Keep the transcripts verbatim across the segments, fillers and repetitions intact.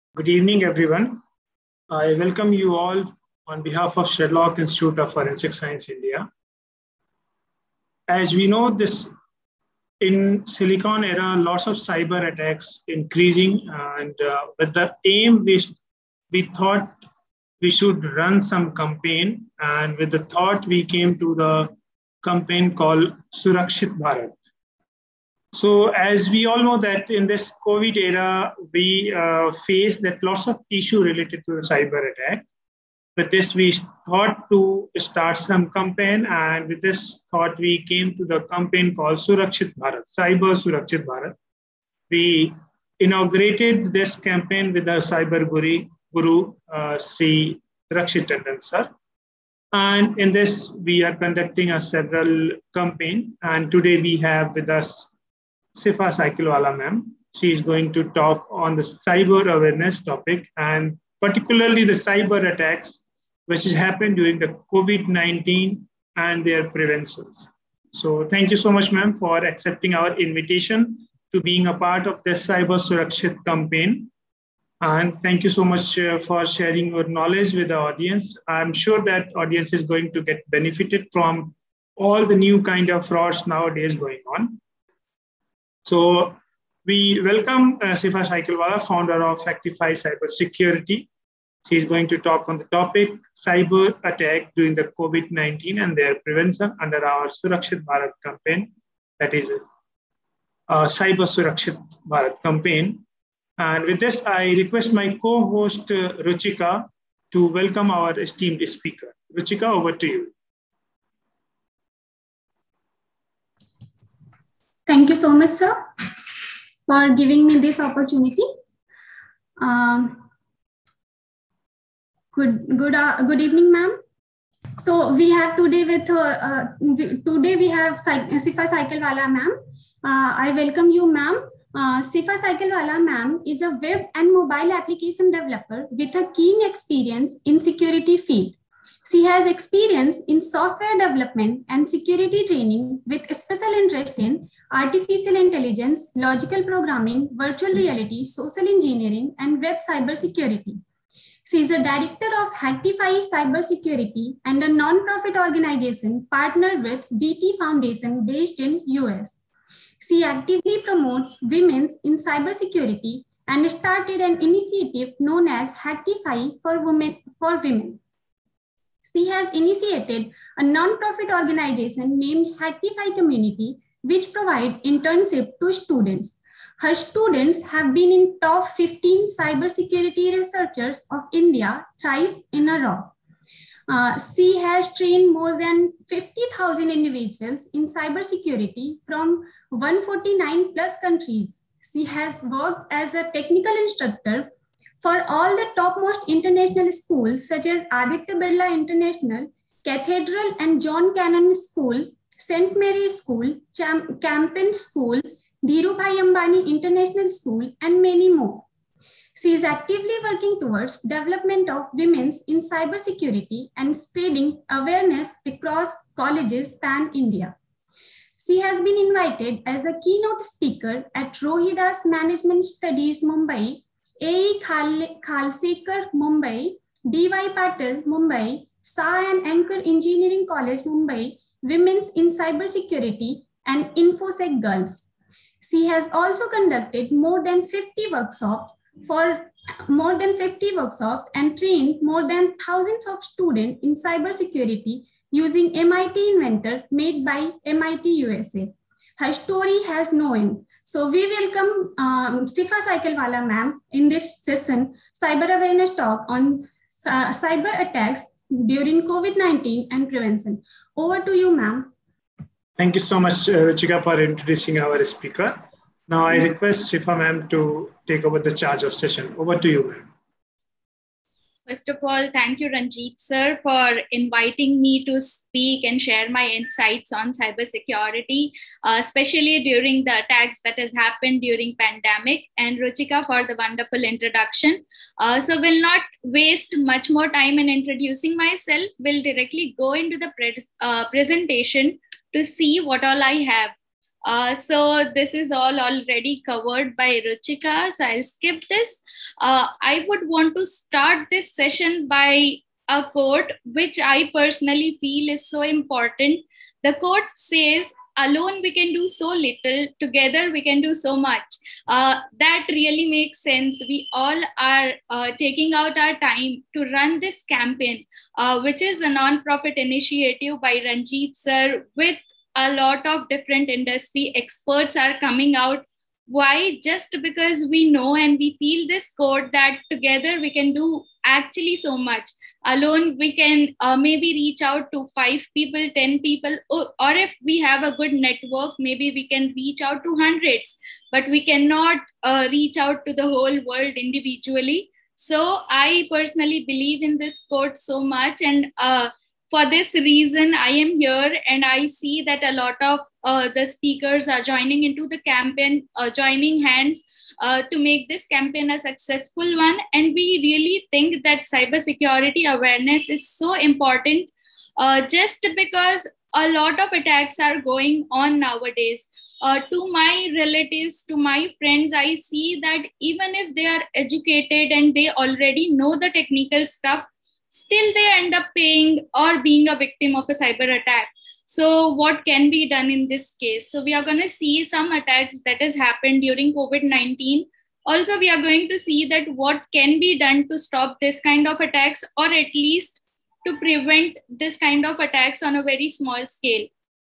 Good evening, everyone. I welcome you all on behalf of Sherlock Institute of Forensic Science, India. As we know, this in Silicon era, lots of cyber attacks increasing, and uh, with the aim, we, we thought we should run some campaign, and with the thought, we came to the campaign called Surakshit Bharat. So as we all know that in this COVID era, we uh, face that lots of issue related to the cyber attack. With this, we thought to start some campaign, and with this thought, we came to the campaign called Surakshit Bharat, Cyber Surakshit Bharat. We inaugurated this campaign with the cyber guru, guru uh, Sri Rakshit Tandon sir. And in this, we are conducting a several campaign. And today we have with us Sifa Cyclewala ma'am. She is going to talk on the cyber awareness topic and particularly the cyber attacks which has happened during the COVID nineteen and their preventions. So thank you so much, ma'am, for accepting our invitation to being a part of this Cyber Surakshit campaign. And thank you so much uh, for sharing your knowledge with the audience. I'm sure that audience is going to get benefited from all the new kind of frauds nowadays going on. So we welcome uh, Sifa Cyclewala, founder of Factify Cybersecurity. She is going to talk on the topic cyber attack during the COVID nineteen and their prevention under our Surakshit Bharat campaign, that is a Cyber Surakshit Bharat campaign. And with this, I request my co-host uh, Ruchika to welcome our esteemed speaker. Ruchika, over to you. Thank you so much, sir, for giving me this opportunity. Um, good, good, uh, good evening, ma'am. So we have today with uh, uh, today we have Sifa Cyclewala ma'am. Uh, I welcome you, ma'am. Uh, Sifa Cyclewala ma'am is a web and mobile application developer with a keen experience in security field. She has experience in software development and security training with special interest in artificial intelligence, logical programming, virtual reality, social engineering, and web cybersecurity. She is a director of Factify Cybersecurity and a non-profit organization partnered with B T Foundation based in U S. She actively promotes women in cybersecurity and started an initiative known as Factify for Women. For women. She has initiated a non-profit organization named Factify Community, which provides internship to students. Her students have been in top fifteen cybersecurity researchers of India thrice in a row. Uh, she has trained more than fifty thousand individuals in cybersecurity from one hundred forty-nine plus countries. She has worked as a technical instructor for all the topmost international schools such as Aditya Birla International, Cathedral and John Cannon School, Saint Mary's School, Cham Campen School, Dhirubhai Ambani International School, and many more. She is actively working towards development of women in cybersecurity and spreading awareness across colleges pan-India. She has been invited as a keynote speaker at Rohidas Management Studies Mumbai, A E Khalsekar Mumbai, D Y Patil Mumbai, Shah and Anchor Engineering College Mumbai, Women's in Cybersecurity, and InfoSec Girls. She has also conducted more than fifty workshops for more than fifty workshops and trained more than thousands of students in cybersecurity using M I T Inventor made by M I T U S A. Her story has no end. So we welcome um, Sifa Cyclewala ma'am in this session, cyber awareness talk on uh, cyber attacks during COVID nineteen and prevention. Over to you, ma'am. Thank you so much, uh, Ruchika, for introducing our speaker. Now I request Sifa ma'am to take over the charge of session. Over to you, ma'am. First of all, thank you, Ranjit sir, for inviting me to speak and share my insights on cybersecurity, uh, especially during the attacks that has happened during pandemic, and Ruchika for the wonderful introduction. Uh, so we'll not waste much more time in introducing myself. We'll directly go into the pre uh, presentation to see what all I have. Uh, so this is all already covered by Ruchika, so I'll skip this. Uh, I would want to start this session by a quote, which I personally feel is so important. The quote says, "Alone we can do so little, together we can do so much." Uh, that really makes sense. We all are uh, taking out our time to run this campaign, uh, which is a non-profit initiative by Ranjit sir, with a lot of different industry experts are coming out. Why? Just because we know and we feel this code that together we can do actually so much. Alone we can uh, maybe reach out to five people, ten people, or, or if we have a good network, maybe we can reach out to hundreds, but we cannot uh, reach out to the whole world individually. So I personally believe in this quote so much, and uh, for this reason, I am here, and I see that a lot of uh, the speakers are joining into the campaign, uh, joining hands uh, to make this campaign a successful one. And we really think that cybersecurity awareness is so important, uh, just because a lot of attacks are going on nowadays. Uh, to my relatives, to my friends, I see that even if they are educated and they already know the technical stuff, still they end up paying or being a victim of a cyber attack. So what can be done in this case? So we are going to see some attacks that has happened during COVID nineteen. Also, we are going to see that what can be done to stop this kind of attacks, or at least to prevent this kind of attacks on a very small scale.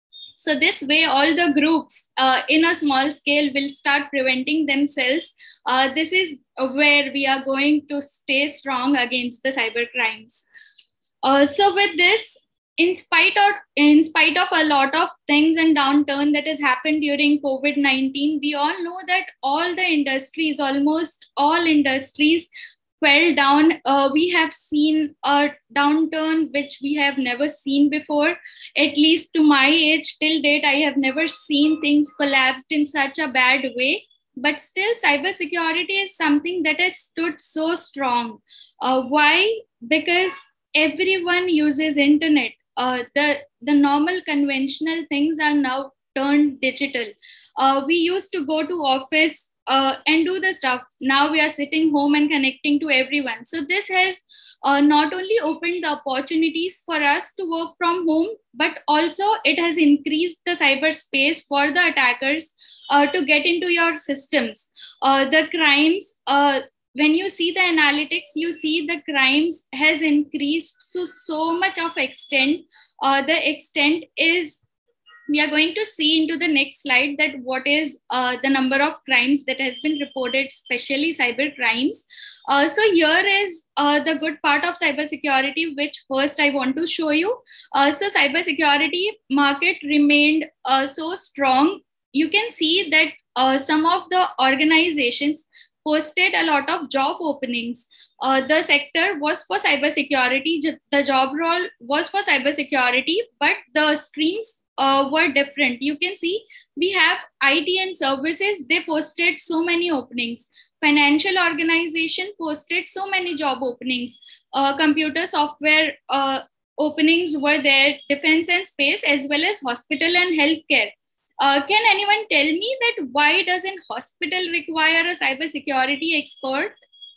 So this way, all the groups uh, in a small scale will start preventing themselves. Uh, this is where we are going to stay strong against the cyber crimes. Uh, so with this, in spite of in spite of a lot of things and downturn that has happened during COVID nineteen, we all know that all the industries, almost all industries, fell down. Uh, we have seen a downturn which we have never seen before. At least to my age, till date, I have never seen things collapsed in such a bad way. But still, cybersecurity is something that has stood so strong. Uh, why? Because everyone uses internet. Uh, the, the normal conventional things are now turned digital. Uh, we used to go to office Uh, and do the stuff. Now we are sitting home and connecting to everyone. So this has uh, not only opened the opportunities for us to work from home, but also it has increased the cyberspace for the attackers uh, to get into your systems. Uh, the crimes, uh, when you see the analytics, you see the crimes has increased to so much of extent. Uh, the extent is, we are going to see into the next slide that what is uh, the number of crimes that has been reported, especially cyber crimes. Uh, so here is uh, the good part of cybersecurity, which first I want to show you. Uh, so cybersecurity market remained uh, so strong. You can see that uh, some of the organizations posted a lot of job openings. Uh, the sector was for cybersecurity, the job role was for cybersecurity, but the streams Uh, were different. You can see we have I T and services, they posted so many openings. Financial organization posted so many job openings. Uh, computer software uh, openings were there, defense and space, as well as hospital and healthcare. Uh, can anyone tell me that why doesn't hospital require a cybersecurity expert?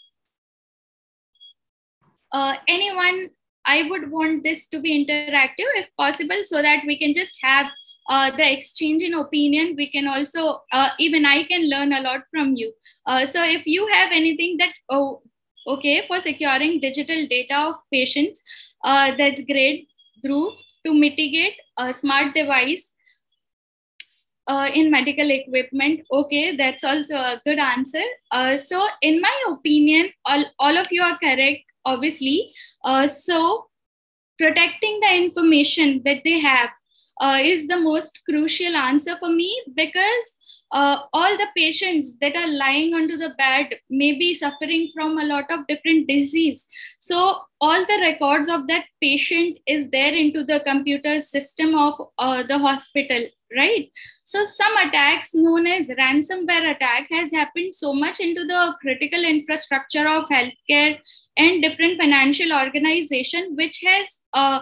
Uh, anyone? I would want this to be interactive if possible, so that we can just have uh, the exchange in opinion. We can also, uh, even I can learn a lot from you. Uh, so if you have anything that, oh, okay, for securing digital data of patients, uh, that's great. Through to mitigate a smart device uh, in medical equipment. Okay, that's also a good answer. Uh, so in my opinion, all, all of you are correct, obviously. Uh, so protecting the information that they have uh, is the most crucial answer for me, because uh, all the patients that are lying onto the bed may be suffering from a lot of different disease. So all the records of that patient is there into the computer system of uh, the hospital, right? So some attacks known as ransomware attack has happened so much into the critical infrastructure of healthcare and different financial organization, which has uh,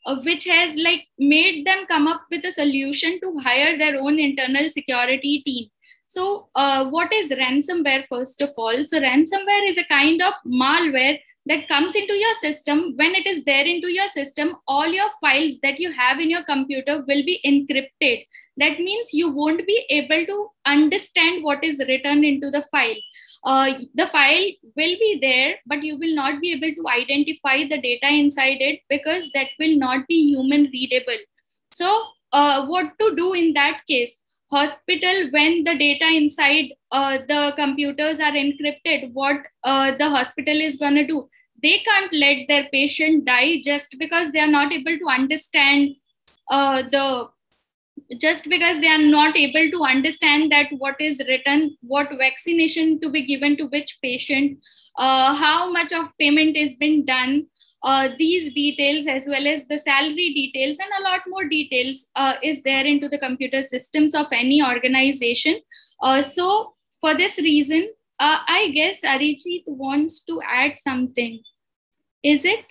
uh, which has like made them come up with a solution to hire their own internal security team. So uh, what is ransomware, first of all? So ransomware is a kind of malware that comes into your system. When it is there into your system, all your files that you have in your computer will be encrypted. That means you won't be able to understand what is written into the file. Uh, the file will be there, but you will not be able to identify the data inside it because that will not be human readable. So uh, what to do in that case? Hospital, when the data inside uh, the computers are encrypted, what uh, the hospital is going to do? They can't let their patient die just because they are not able to understand uh, the just because they are not able to understand that what is written, what vaccination to be given to which patient, uh, how much of payment is been done. Uh, these details, as well as the salary details and a lot more details uh, is there into the computer systems of any organization. Uh, so for this reason, uh, I guess Arijit wants to add something. Is it?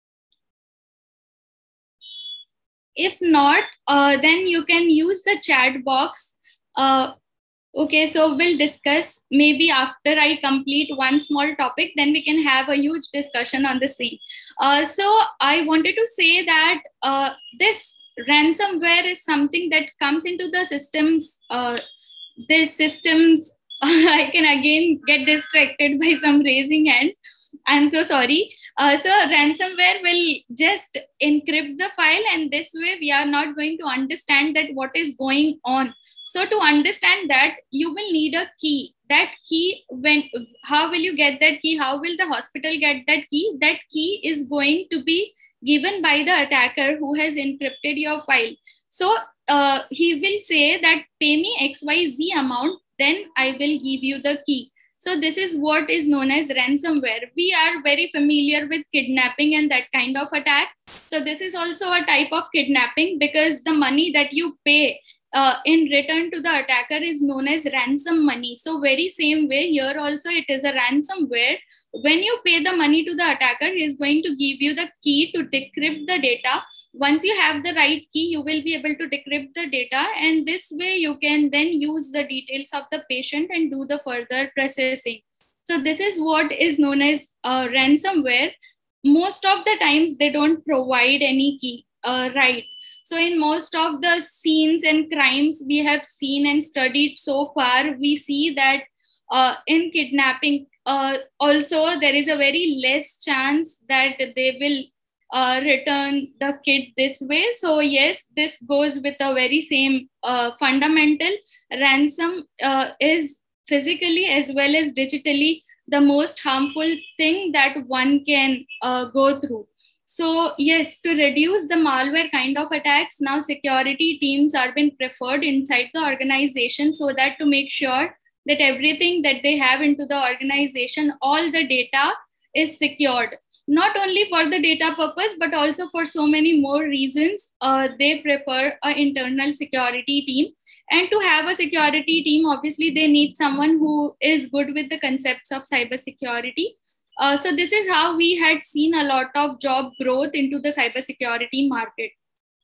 If not, uh, then you can use the chat box. Uh, Okay, so we'll discuss maybe after I complete one small topic, then we can have a huge discussion on the same. Uh, so I wanted to say that uh, this ransomware is something that comes into the systems. Uh, these systems, I can again get distracted by some raising hands. I'm so sorry. Uh, so ransomware will just encrypt the file, and this way we are not going to understand that what is going on. So to understand that, you will need a key. That key, when how will you get that key? How will the hospital get that key? That key is going to be given by the attacker who has encrypted your file. So uh, he will say that pay me X Y Z amount, then I will give you the key. So this is what is known as ransomware. We are very familiar with kidnapping and that kind of attack. So this is also a type of kidnapping because the money that you pay Uh, in return to the attacker is known as ransom money. So very same way here also it is a ransomware. When you pay the money to the attacker, he is going to give you the key to decrypt the data. Once you have the right key, you will be able to decrypt the data, and this way you can then use the details of the patient and do the further processing. So this is what is known as uh, ransomware. Most of the times they don't provide any key, uh, right? So in most of the scenes and crimes we have seen and studied so far, we see that uh, in kidnapping uh, also there is a very less chance that they will uh, return the kid this way. So yes, this goes with a very same uh, fundamental. Ransom uh, is physically as well as digitally the most harmful thing that one can uh, go through. So yes, to reduce the malware kind of attacks, now security teams are being preferred inside the organization, so that to make sure that everything that they have into the organization, all the data is secured. Not only for the data purpose, but also for so many more reasons, uh, they prefer an internal security team. And to have a security team, obviously they need someone who is good with the concepts of cybersecurity. Uh, so this is how we had seen a lot of job growth into the cybersecurity market.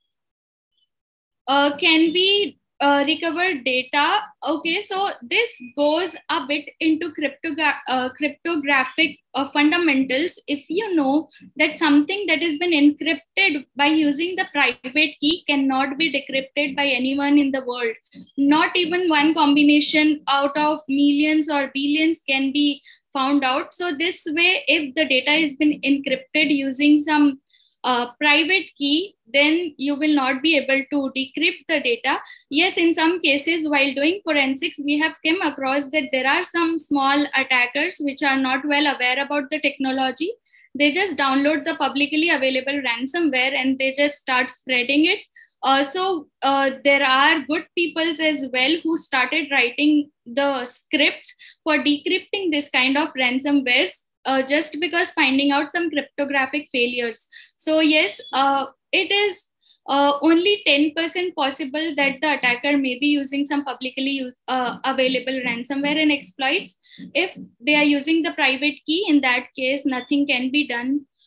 Uh, can we uh, recover data? Okay, so this goes a bit into cryptogra uh, cryptographic uh, fundamentals. If you know that something that has been encrypted by using the private key cannot be decrypted by anyone in the world, not even one combination out of millions or billions can be found out. So this way, if the data has been encrypted using some uh, private key, then you will not be able to decrypt the data. Yes, in some cases while doing forensics, we have come across that there are some small attackers which are not well aware about the technology. They just download the publicly available ransomware and they just start spreading it. Uh, so uh, there are good people as well who started writing the scripts for decrypting this kind of ransomwares uh, just because finding out some cryptographic failures. So yes, uh, it is uh, only ten percent possible that the attacker may be using some publicly use, uh, available ransomware and exploits. If they are using the private key, in that case, nothing can be done.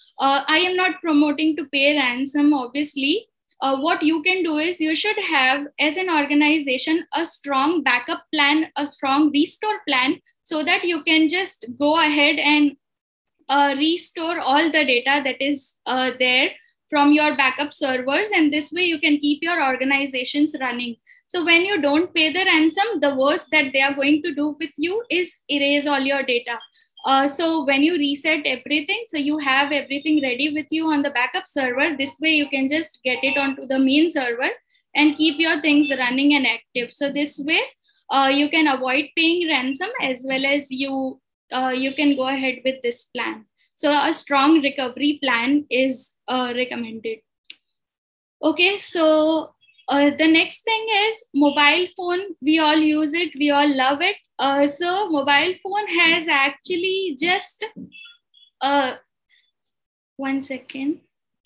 Uh, I am not promoting to pay ransom, obviously. Uh, what you can do is you should have, as an organization, a strong backup plan, a strong restore plan, so that you can just go ahead and uh, restore all the data that is uh, there from your backup servers. And this way you can keep your organizations running. So when you don't pay the ransom, the worst that they are going to do with you is erase all your data. Uh, so when you reset everything, so you have everything ready with you on the backup server, this way you can just get it onto the main server and keep your things running and active. So this way uh, you can avoid paying ransom, as well as you, uh, you can go ahead with this plan. So a strong recovery plan is uh, recommended. Okay, so uh, the next thing is mobile phone. We all use it, we all love it. Uh, so mobile phone has actually just, uh, one second.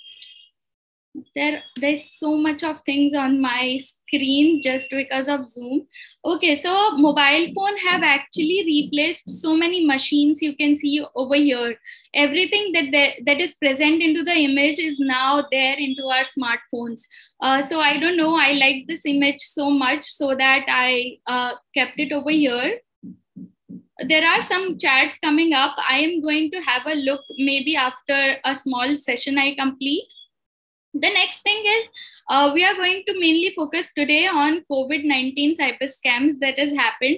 There, there's so much of things on my screen just because of Zoom. Okay, so mobile phone have actually replaced so many machines. You can see over here, everything that they, that is present into the image is now there into our smartphones. Uh, so I don't know, I like this image so much, so that I uh, kept it over here. There are some chats coming up. I am going to have a look maybe after a small session I complete. The next thing is, uh, we are going to mainly focus today on COVID nineteen cyber scams that has happened.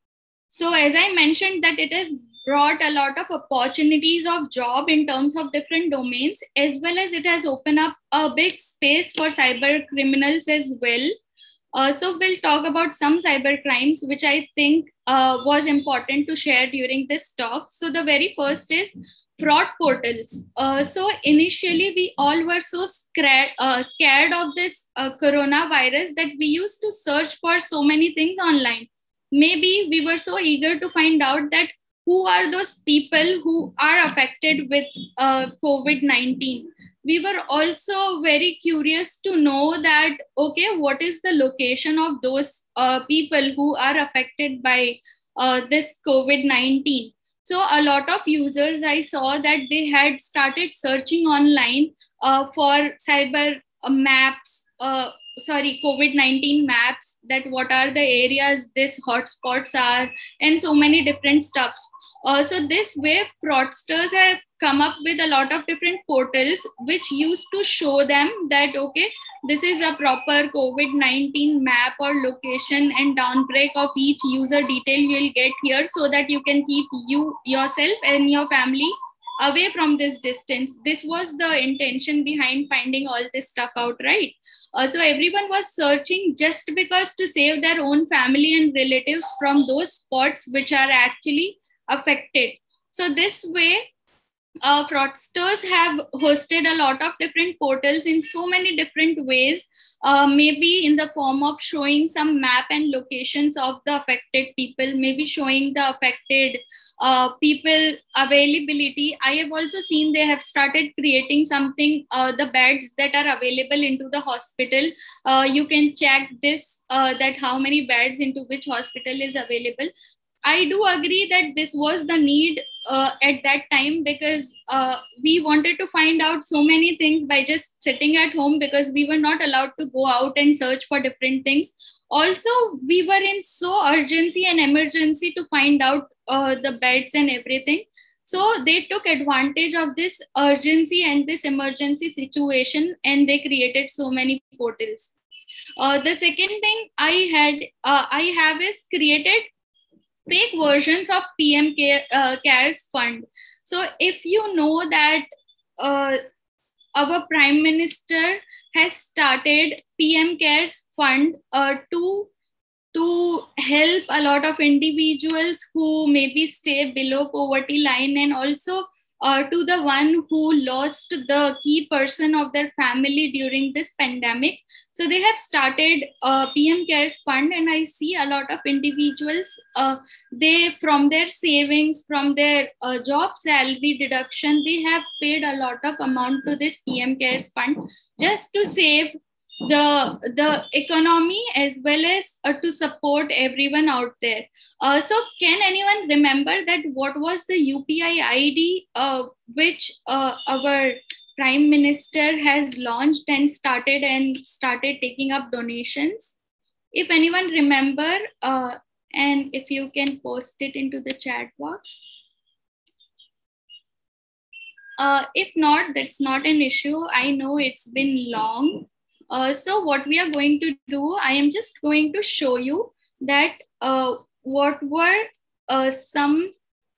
So as I mentioned, that it has brought a lot of opportunities of job in terms of different domains, as well as it has opened up a big space for cyber criminals as well. Uh, so we'll talk about some cyber crimes, which I think uh, was important to share during this talk. So the very first is fraud portals. Uh, so initially we all were so scared, uh, scared of this uh, coronavirus that we used to search for so many things online. Maybe we were so eager to find out that who are those people who are affected with uh, COVID nineteen. We were also very curious to know that, okay, what is the location of those uh, people who are affected by uh, this COVID nineteen. So a lot of users, I saw that they had started searching online uh, for cyber uh, maps, uh, sorry, COVID nineteen maps, that what are the areas these hotspots are, and so many different stuffs. Uh, so this way, fraudsters have come up with a lot of different portals which used to show them that, okay, this is a proper COVID nineteen map or location, and downbreak of each user detail you'll get here, so that you can keep you, yourself and your family away from this distance. This was the intention behind finding all this stuff out, right? Uh, so everyone was searching just because to save their own family and relatives from those spots which are actually affected. So this way, uh, fraudsters have hosted a lot of different portals in so many different ways, uh, maybe in the form of showing some map and locations of the affected people, maybe showing the affected uh, people availability. I have also seen they have started creating something, uh, the beds that are available into the hospital. Uh, you can check this, uh, that how many beds into which hospital is available. I do agree that this was the need uh, at that time, because uh, we wanted to find out so many things by just sitting at home, because we were not allowed to go out and search for different things. Also, we were in so urgency and emergency to find out uh, the beds and everything. So they took advantage of this urgency and this emergency situation, and they created so many portals. Uh, the second thing I had, uh, I have is created fake versions of P M Care, uh, CARES fund. So if you know that uh, our Prime Minister has started P M CARES fund uh, to, to help a lot of individuals who maybe stay below poverty line, and also uh, to the one who lost the key person of their family during this pandemic. So they have started uh, P M CARES fund, and I see a lot of individuals, uh, they from their savings, from their uh, job salary deduction, they have paid a lot of amount to this P M CARES fund just to save the the economy as well as uh, to support everyone out there. Uh, so can anyone remember that what was the U P I I D uh, which uh, our Prime Minister has launched and started and started taking up donations? If anyone remember, uh, and if you can post it into the chat box. Uh, if not, that's not an issue. I know it's been long. Uh, so what we are going to do, I am just going to show you that uh, what were uh, some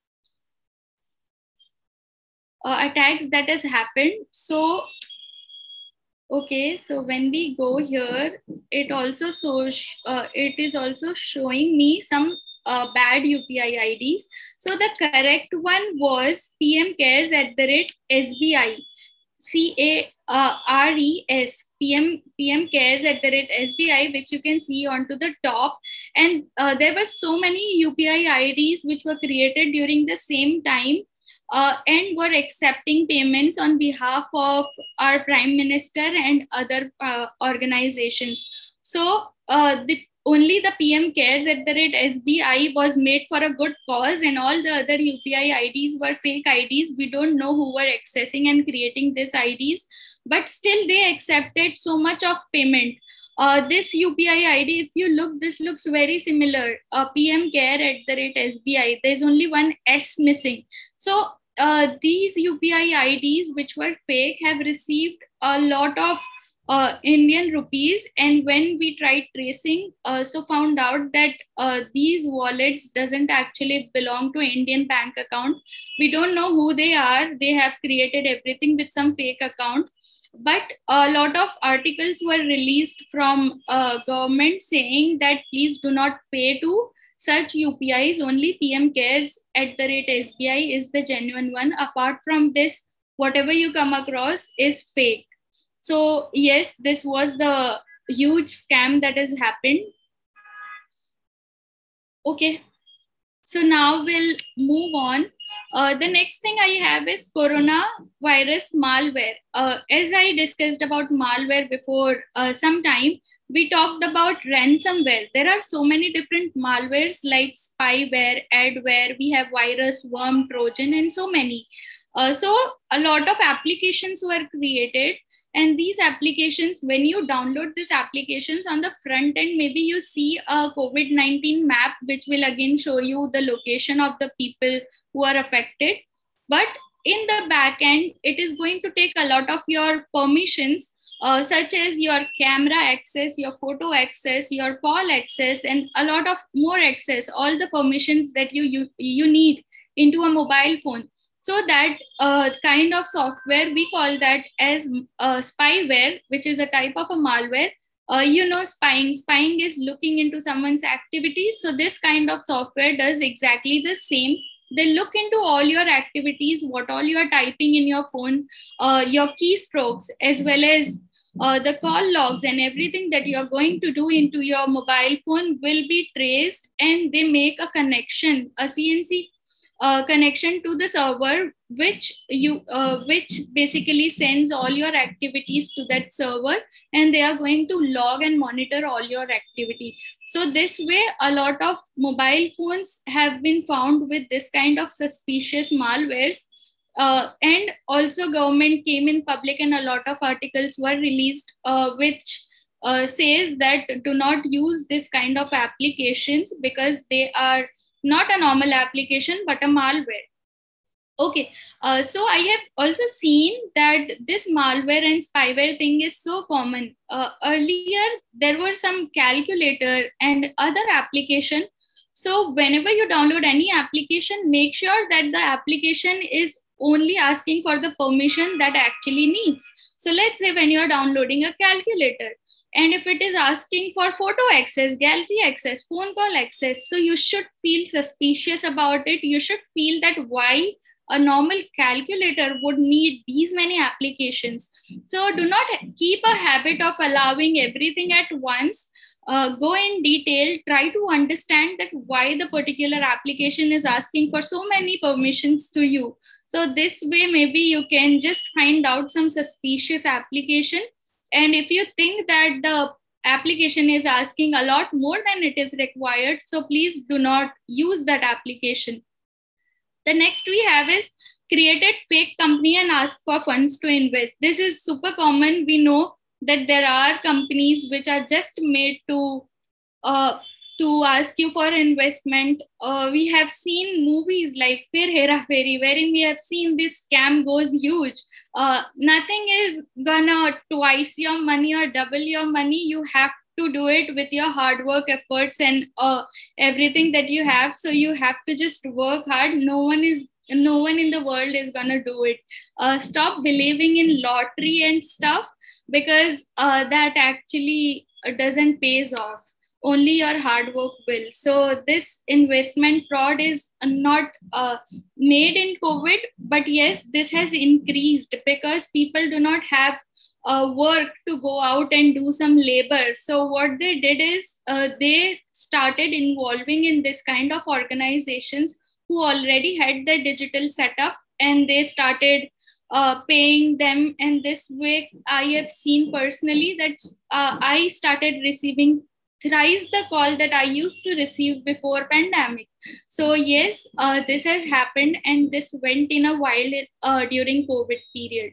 uh, attacks that has happened. So, okay, so when we go here, it also shows, uh, it is also showing me some uh, bad U P I I Ds. So the correct one was P M Cares at the rate S B I. C A R E S, P M, P M Cares at the rate S B I, which you can see onto the top. And uh, there were so many U P I I Ds which were created during the same time uh, and were accepting payments on behalf of our Prime Minister and other uh, organizations. So uh, the only the P M Cares at the rate S B I was made for a good cause, and all the other U P I I Ds were fake I Ds. We don't know who were accessing and creating these I Ds, but still they accepted so much of payment. Uh, this U P I I D, if you look, this looks very similar. Uh, P M Care at the rate S B I. There's only one S missing. So uh, these U P I I Ds, which were fake, have received a lot of Uh, Indian rupees, and when we tried tracing, uh, so found out that uh, these wallets doesn't actually belong to Indian bank account. We don't know who they are. They have created everything with some fake account. But a lot of articles were released from uh, government saying that please do not pay to such U P Is. Only P M Cares at the rate S B I is the genuine one. Apart from this, whatever you come across is fake. So yes, this was the huge scam that has happened. Okay, so now we'll move on. Uh, the next thing I have is coronavirus malware. Uh, as I discussed about malware before uh, some time, we talked about ransomware. There are so many different malwares like spyware, adware, we have virus, worm, Trojan, and so many. Uh, so a lot of applications were created. And these applications, when you download these applications, on the front end, maybe you see a COVID nineteen map, which will again show you the location of the people who are affected. But in the back end, it is going to take a lot of your permissions, uh, such as your camera access, your photo access, your call access, and a lot of more access, all the permissions that you, you, you need into a mobile phone. So that uh, kind of software, we call that as uh, spyware, which is a type of a malware. Uh, you know, spying. Spying is looking into someone's activities. So this kind of software does exactly the same. They look into all your activities, what all you are typing in your phone, uh, your keystrokes, as well as uh, the call logs, and everything that you are going to do into your mobile phone will be traced, and they make a connection, a C N C Uh, connection to the server, which you uh, which basically sends all your activities to that server, and they are going to log and monitor all your activity. So this way, a lot of mobile phones have been found with this kind of suspicious malwares. Uh, and also government came in public, and a lot of articles were released uh, which uh, says that do not use this kind of applications because they are not a normal application, but a malware. Okay, uh, so I have also seen that this malware and spyware thing is so common. Uh, earlier, there were some calculator and other application. So whenever you download any application, make sure that the application is only asking for the permission that actually needs. So let's say when you're downloading a calculator, and if it is asking for photo access, gallery access, phone call access, so you should feel suspicious about it. You should feel that why a normal calculator would need these many applications. So do not keep a habit of allowing everything at once. Uh, go in detail, try to understand that why the particular application is asking for so many permissions to you. So this way, maybe you can just find out some suspicious application And if you think that the application is asking a lot more than it is required, so please do not use that application. The next we have is created fake company and ask for funds to invest. This is super common. We know that there are companies which are just made to uh, to ask you for investment. Uh, we have seen movies like Fir Hera Fairy, wherein we have seen this scam goes huge. Uh, nothing is gonna twice your money or double your money. You have to do it with your hard work, efforts, and uh, everything that you have. So you have to just work hard. No one is no one in the world is gonna do it. Uh, stop believing in lottery and stuff, because uh, that actually doesn't pays off. Only your hard work will. So this investment fraud is not uh, made in COVID, but yes, this has increased because people do not have uh, work to go out and do some labor. So what they did is uh, they started involving in this kind of organizations who already had the digital setup, and they started uh, paying them. And this way, I have seen personally that uh, I started receiving thrice the call that I used to receive before pandemic. So yes, uh, this has happened, and this went in a while uh, during COVID period.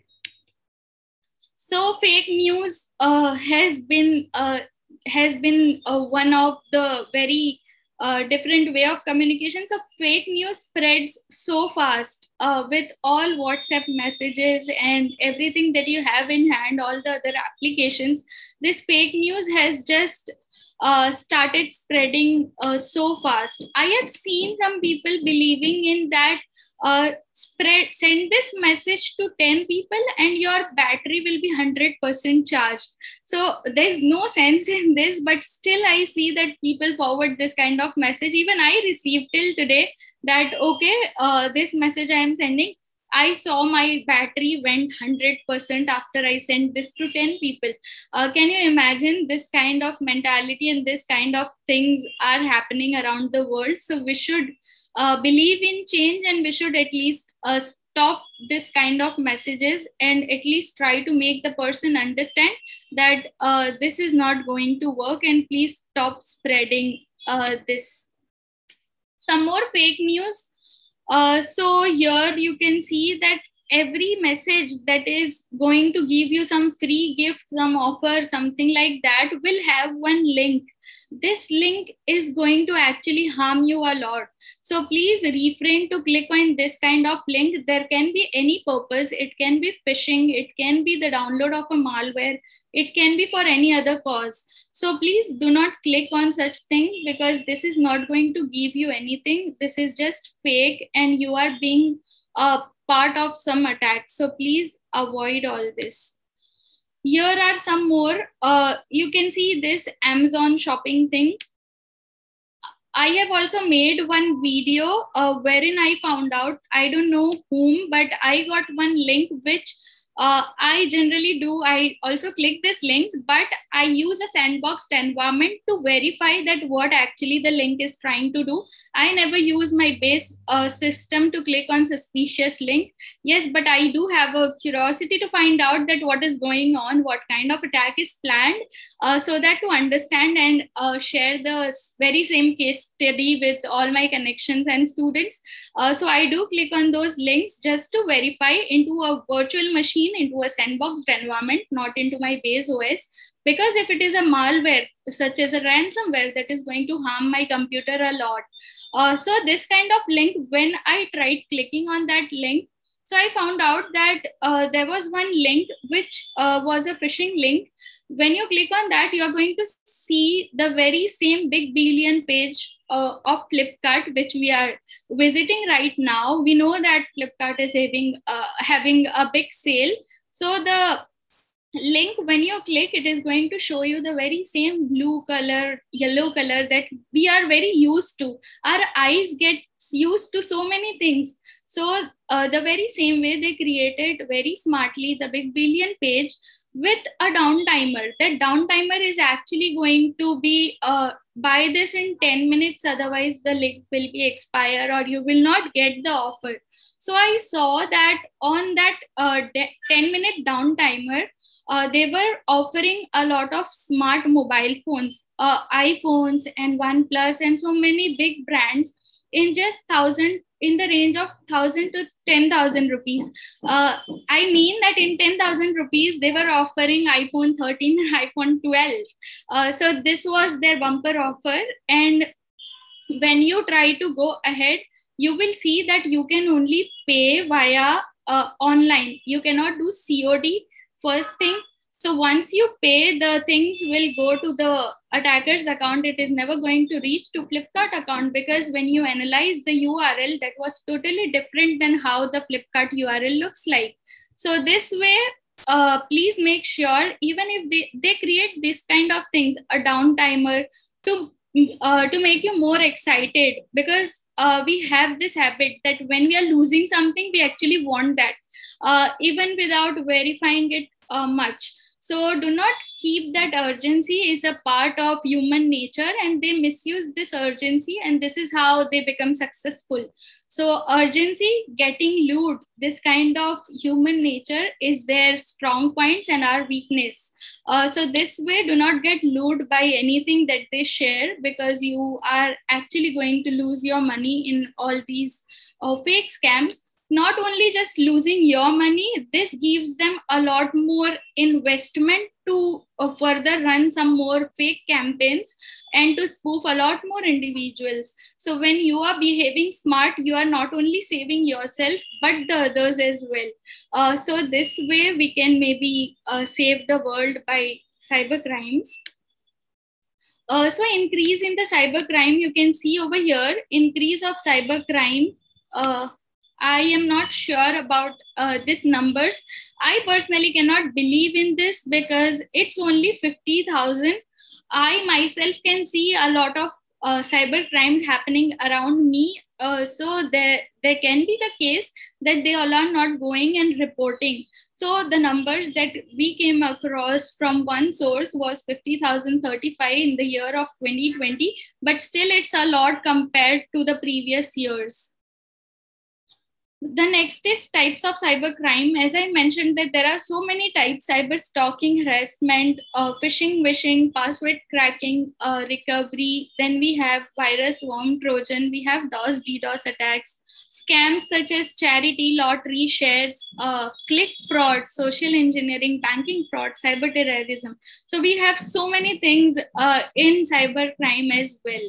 So fake news uh, has been uh, has been uh, one of the very uh, different way of communication. So fake news spreads so fast uh, with all WhatsApp messages and everything that you have in hand, all the other applications. This fake news has just Uh, started spreading uh, so fast. I have seen some people believing in that uh, spread, send this message to ten people and your battery will be one hundred percent charged. So there's no sense in this, but still I see that people forward this kind of message. Even I received till today that, okay, uh, this message I am sending, I saw my battery went one hundred percent after I sent this to ten people. Uh, can you imagine this kind of mentality and this kind of things are happening around the world? So we should uh, believe in change, and we should at least uh, stop this kind of messages and at least try to make the person understand that uh, this is not going to work, and please stop spreading uh, this. Some more fake news. Uh, so here you can see that every message that is going to give you some free gift, some offer, something like that, will have one link. This link is going to actually harm you a lot. So please refrain to click on this kind of link. There can be any purpose. It can be phishing. It can be the download of a malware. It can be for any other cause. So please do not click on such things, because this is not going to give you anything. This is just fake, and you are being a part of some attack. So please avoid all this. Here are some more. Uh, you can see this Amazon shopping thing. I have also made one video uh, wherein I found out, I don't know whom, but I got one link which uh, I generally do. I also click these links, but I use a sandboxed environment to verify that what actually the link is trying to do. I never use my base uh, system to click on suspicious link. Yes, but I do have a curiosity to find out that what is going on, what kind of attack is planned, uh, so that to understand and uh, share the very same case study with all my connections and students. Uh, so I do click on those links just to verify into a virtual machine, into a sandboxed environment, not into my base O S. Because if it is a malware, such as a ransomware, that is going to harm my computer a lot. Uh, so this kind of link, when I tried clicking on that link, so I found out that uh, there was one link which uh, was a phishing link. When you click on that, you are going to see the very same big billion page uh, of Flipkart, which we are visiting right now. We know that Flipkart is having, uh, having a big sale. So the link, when you click, it is going to show you the very same blue color, yellow color that we are very used to. Our eyes get used to so many things. So uh, the very same way they created very smartly the big billion page, with a down timer. That down timer is actually going to be uh, buy this in ten minutes, otherwise the link will be expired or you will not get the offer. So I saw that on that uh, ten minute down timer, uh, they were offering a lot of smart mobile phones, uh, iPhones and OnePlus and so many big brands in just thousand, in the range of thousand to ten thousand rupees. Uh, I mean that in ten thousand rupees, they were offering iPhone thirteen and iPhone twelve. Uh, so this was their bumper offer. And when you try to go ahead, you will see that you can only pay via uh, online. You cannot do C O D first thing. So once you pay, the things will go to the attacker's account. It is never going to reach to Flipkart account, because when you analyze the U R L, that was totally different than how the Flipkart U R L looks like. So this way, uh, please make sure, even if they, they create this kind of things, a down timer to, uh, to make you more excited, because uh, we have this habit that when we are losing something, we actually want that, uh, even without verifying it uh, much. So do not keep that urgency. Is a part of human nature, and they misuse this urgency, and this is how they become successful. So urgency, getting lured, this kind of human nature is their strong points and our weakness. Uh, so this way, do not get lured by anything that they share, because you are actually going to lose your money in all these uh, fake scams. Not only just losing your money, this gives them a lot more investment to uh, further run some more fake campaigns and to spoof a lot more individuals. So when you are behaving smart, you are not only saving yourself, but the others as well. Uh, so this way we can maybe uh, save the world by cyber crimes. Uh, so increase in the cyber crime, you can see over here, increase of cyber crime. Uh, I am not sure about uh, these numbers. I personally cannot believe in this because it's only fifty thousand. I myself can see a lot of uh, cyber crimes happening around me. Uh, so there, there can be the case that they all are not going and reporting. So the numbers that we came across from one source was fifty thousand thirty-five in the year of twenty twenty, but still it's a lot compared to the previous years. The next is types of cybercrime. As I mentioned, that there are so many types: cyber stalking, harassment, uh, phishing, wishing, password cracking, uh, recovery. Then we have virus, worm, Trojan. We have DOS, DDoS attacks, scams such as charity, lottery, shares, uh, click fraud, social engineering, banking fraud, cyber terrorism. So we have so many things uh, in cybercrime as well.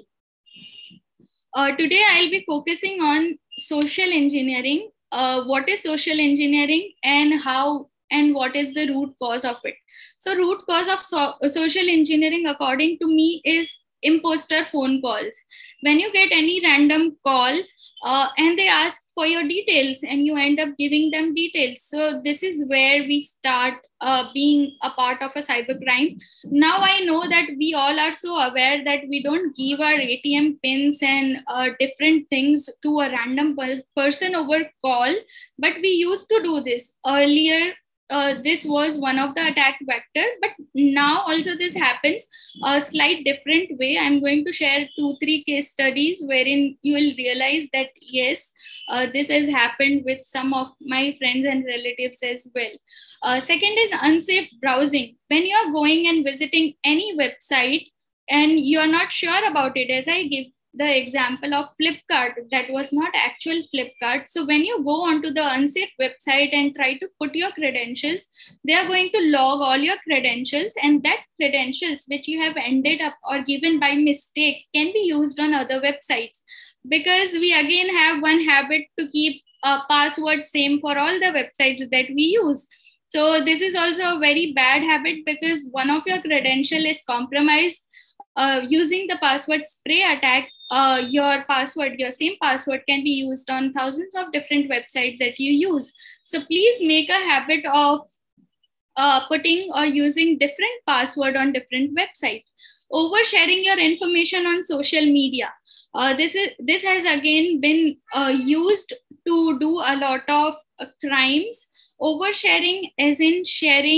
Uh, today, I'll be focusing on social engineering. Uh, what is social engineering and how and what is the root cause of it? So root cause of so social engineering, according to me, is imposter phone calls. When you get any random call uh, and they ask for your details and you end up giving them details. So this is where we start uh, being a part of a cybercrime. Now I know that we all are so aware that we don't give our A T M pins and uh, different things to a random per person over call, but we used to do this earlier. Uh, this was one of the attack vector, but now also this happens a slight different way. I'm going to share two, three case studies wherein you will realize that yes, uh, this has happened with some of my friends and relatives as well. Uh, second is unsafe browsing. When you are going and visiting any website and you are not sure about it, as I give the example of Flipkart, that was not actual Flipkart. So when you go onto the unsafe website and try to put your credentials, they are going to log all your credentials, and that credentials which you have ended up or given by mistake can be used on other websites, because we again have one habit to keep a password same for all the websites that we use. So this is also a very bad habit, because one of your credential is compromised. Uh, using the password spray attack, uh, your password, your same password can be used on thousands of different websites that you use. So please make a habit of uh, putting or using different password on different websites. Oversharing your information on social media. Uh, this is this has again been uh, used to do a lot of uh, crimes. Oversharing as in sharing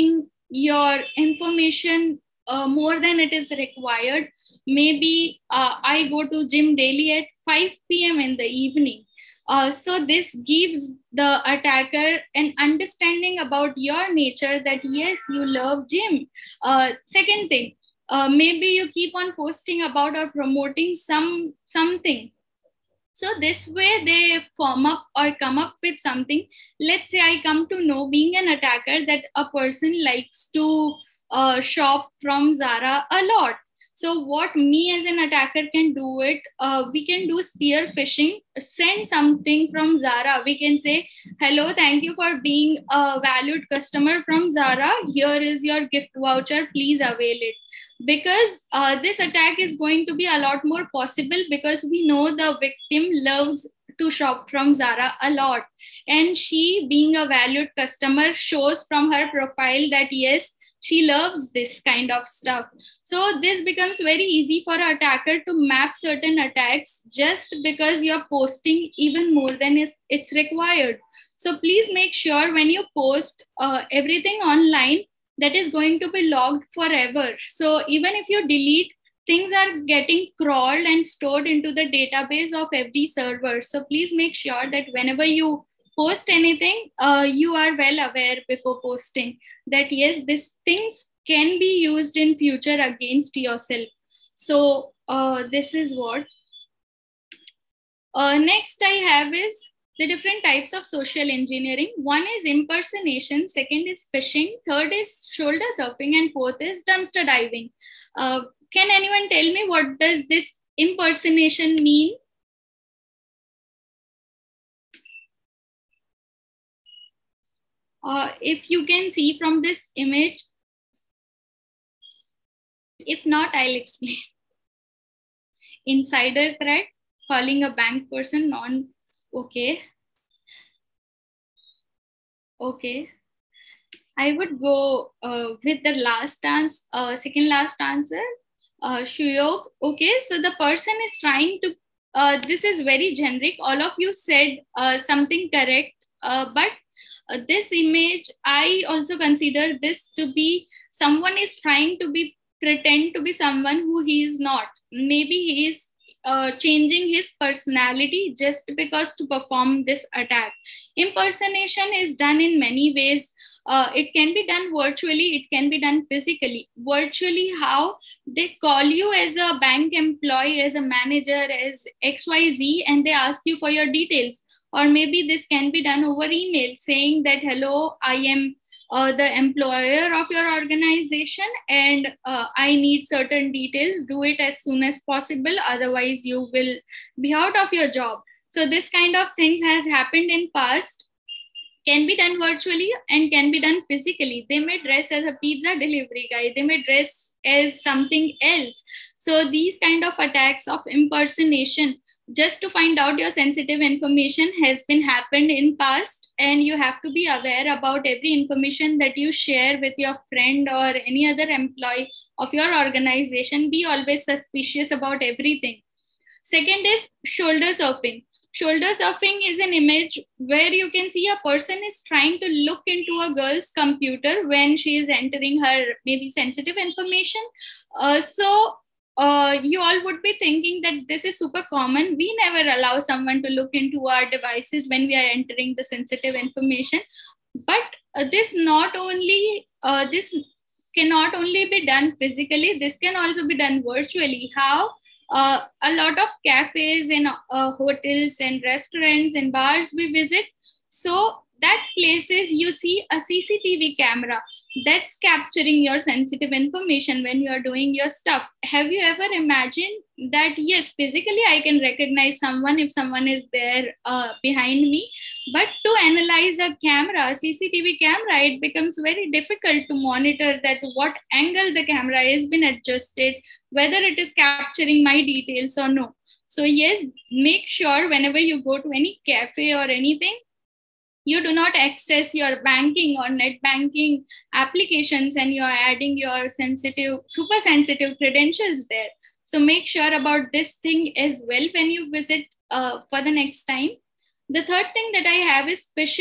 your information uh, more than it is required. Maybe uh, I go to gym daily at five p m in the evening. Uh, so this gives the attacker an understanding about your nature, that yes, you love gym. Uh, second thing, uh, maybe you keep on posting about or promoting some something. So this way they form up or come up with something. Let's say I come to know, being an attacker, that a person likes to uh, shop from Zara a lot. So what me as an attacker can do it, uh, we can do spear phishing, send something from Zara. We can say, hello, thank you for being a valued customer from Zara. Here is your gift voucher, please avail it. Because uh, this attack is going to be a lot more possible, because we know the victim loves to shop from Zara a lot. And she, being a valued customer, shows from her profile that yes, she loves this kind of stuff. So this becomes very easy for an attacker to map certain attacks just because you're posting even more than is, it's required. So please make sure when you post uh, everything online, that is going to be logged forever. So even if you delete, things are getting crawled and stored into the database of every server. So please make sure that whenever you post anything, uh, you are well aware before posting that yes, these things can be used in future against yourself. So uh, this is what. Uh, next I have is the different types of social engineering. One is impersonation, second is phishing, third is shoulder surfing, and fourth is dumpster diving. Uh, can anyone tell me what does this impersonation mean? Uh, if you can see from this image, if not, I'll explain. Insider threat, calling a bank person non, okay. Okay. I would go uh, with the last answer, uh, second last answer, uh, Shuyog. Okay, so the person is trying to, uh, this is very generic. All of you said uh, something correct, uh, but uh, this image, I also consider this to be someone is trying to be, pretend to be someone who he is not. Maybe he is uh, changing his personality just because to perform this attack. Impersonation is done in many ways. Uh, it can be done virtually, it can be done physically. Virtually, how? They call you as a bank employee, as a manager, as X Y Z, and they ask you for your details. Or maybe this can be done over email, saying that, hello, I am uh, the employer of your organization, and uh, I need certain details. Do it as soon as possible, otherwise you will be out of your job. So this kind of things has happened in past, can be done virtually and can be done physically. They may dress as a pizza delivery guy, they may dress as something else. So these kind of attacks of impersonation, just to find out your sensitive information, has been happened in past, and you have to be aware about every information that you share with your friend or any other employee of your organization. Be always suspicious about everything. Second is shoulder surfing. Shoulder surfing is an image where you can see a person is trying to look into a girl's computer when she is entering her maybe sensitive information. Uh, so uh, you all would be thinking that this is super common. We never allow someone to look into our devices when we are entering the sensitive information. But uh, this not only, uh, this cannot only be done physically, this can also be done virtually. How? Uh, a lot of cafes and uh, hotels and restaurants and bars we visit. So that places you see a C C T V camera that's capturing your sensitive information when you are doing your stuff. Have you ever imagined that, yes, physically I can recognize someone if someone is there uh, behind me, but to analyze a camera, C C T V camera, it becomes very difficult to monitor that what angle the camera has been adjusted, whether it is capturing my details or no. So yes, make sure whenever you go to any cafe or anything, you do not access your banking or net banking applications and you are adding your sensitive, super sensitive credentials there. So make sure about this thing as well when you visit uh, for the next time. The third thing that I have is phishing.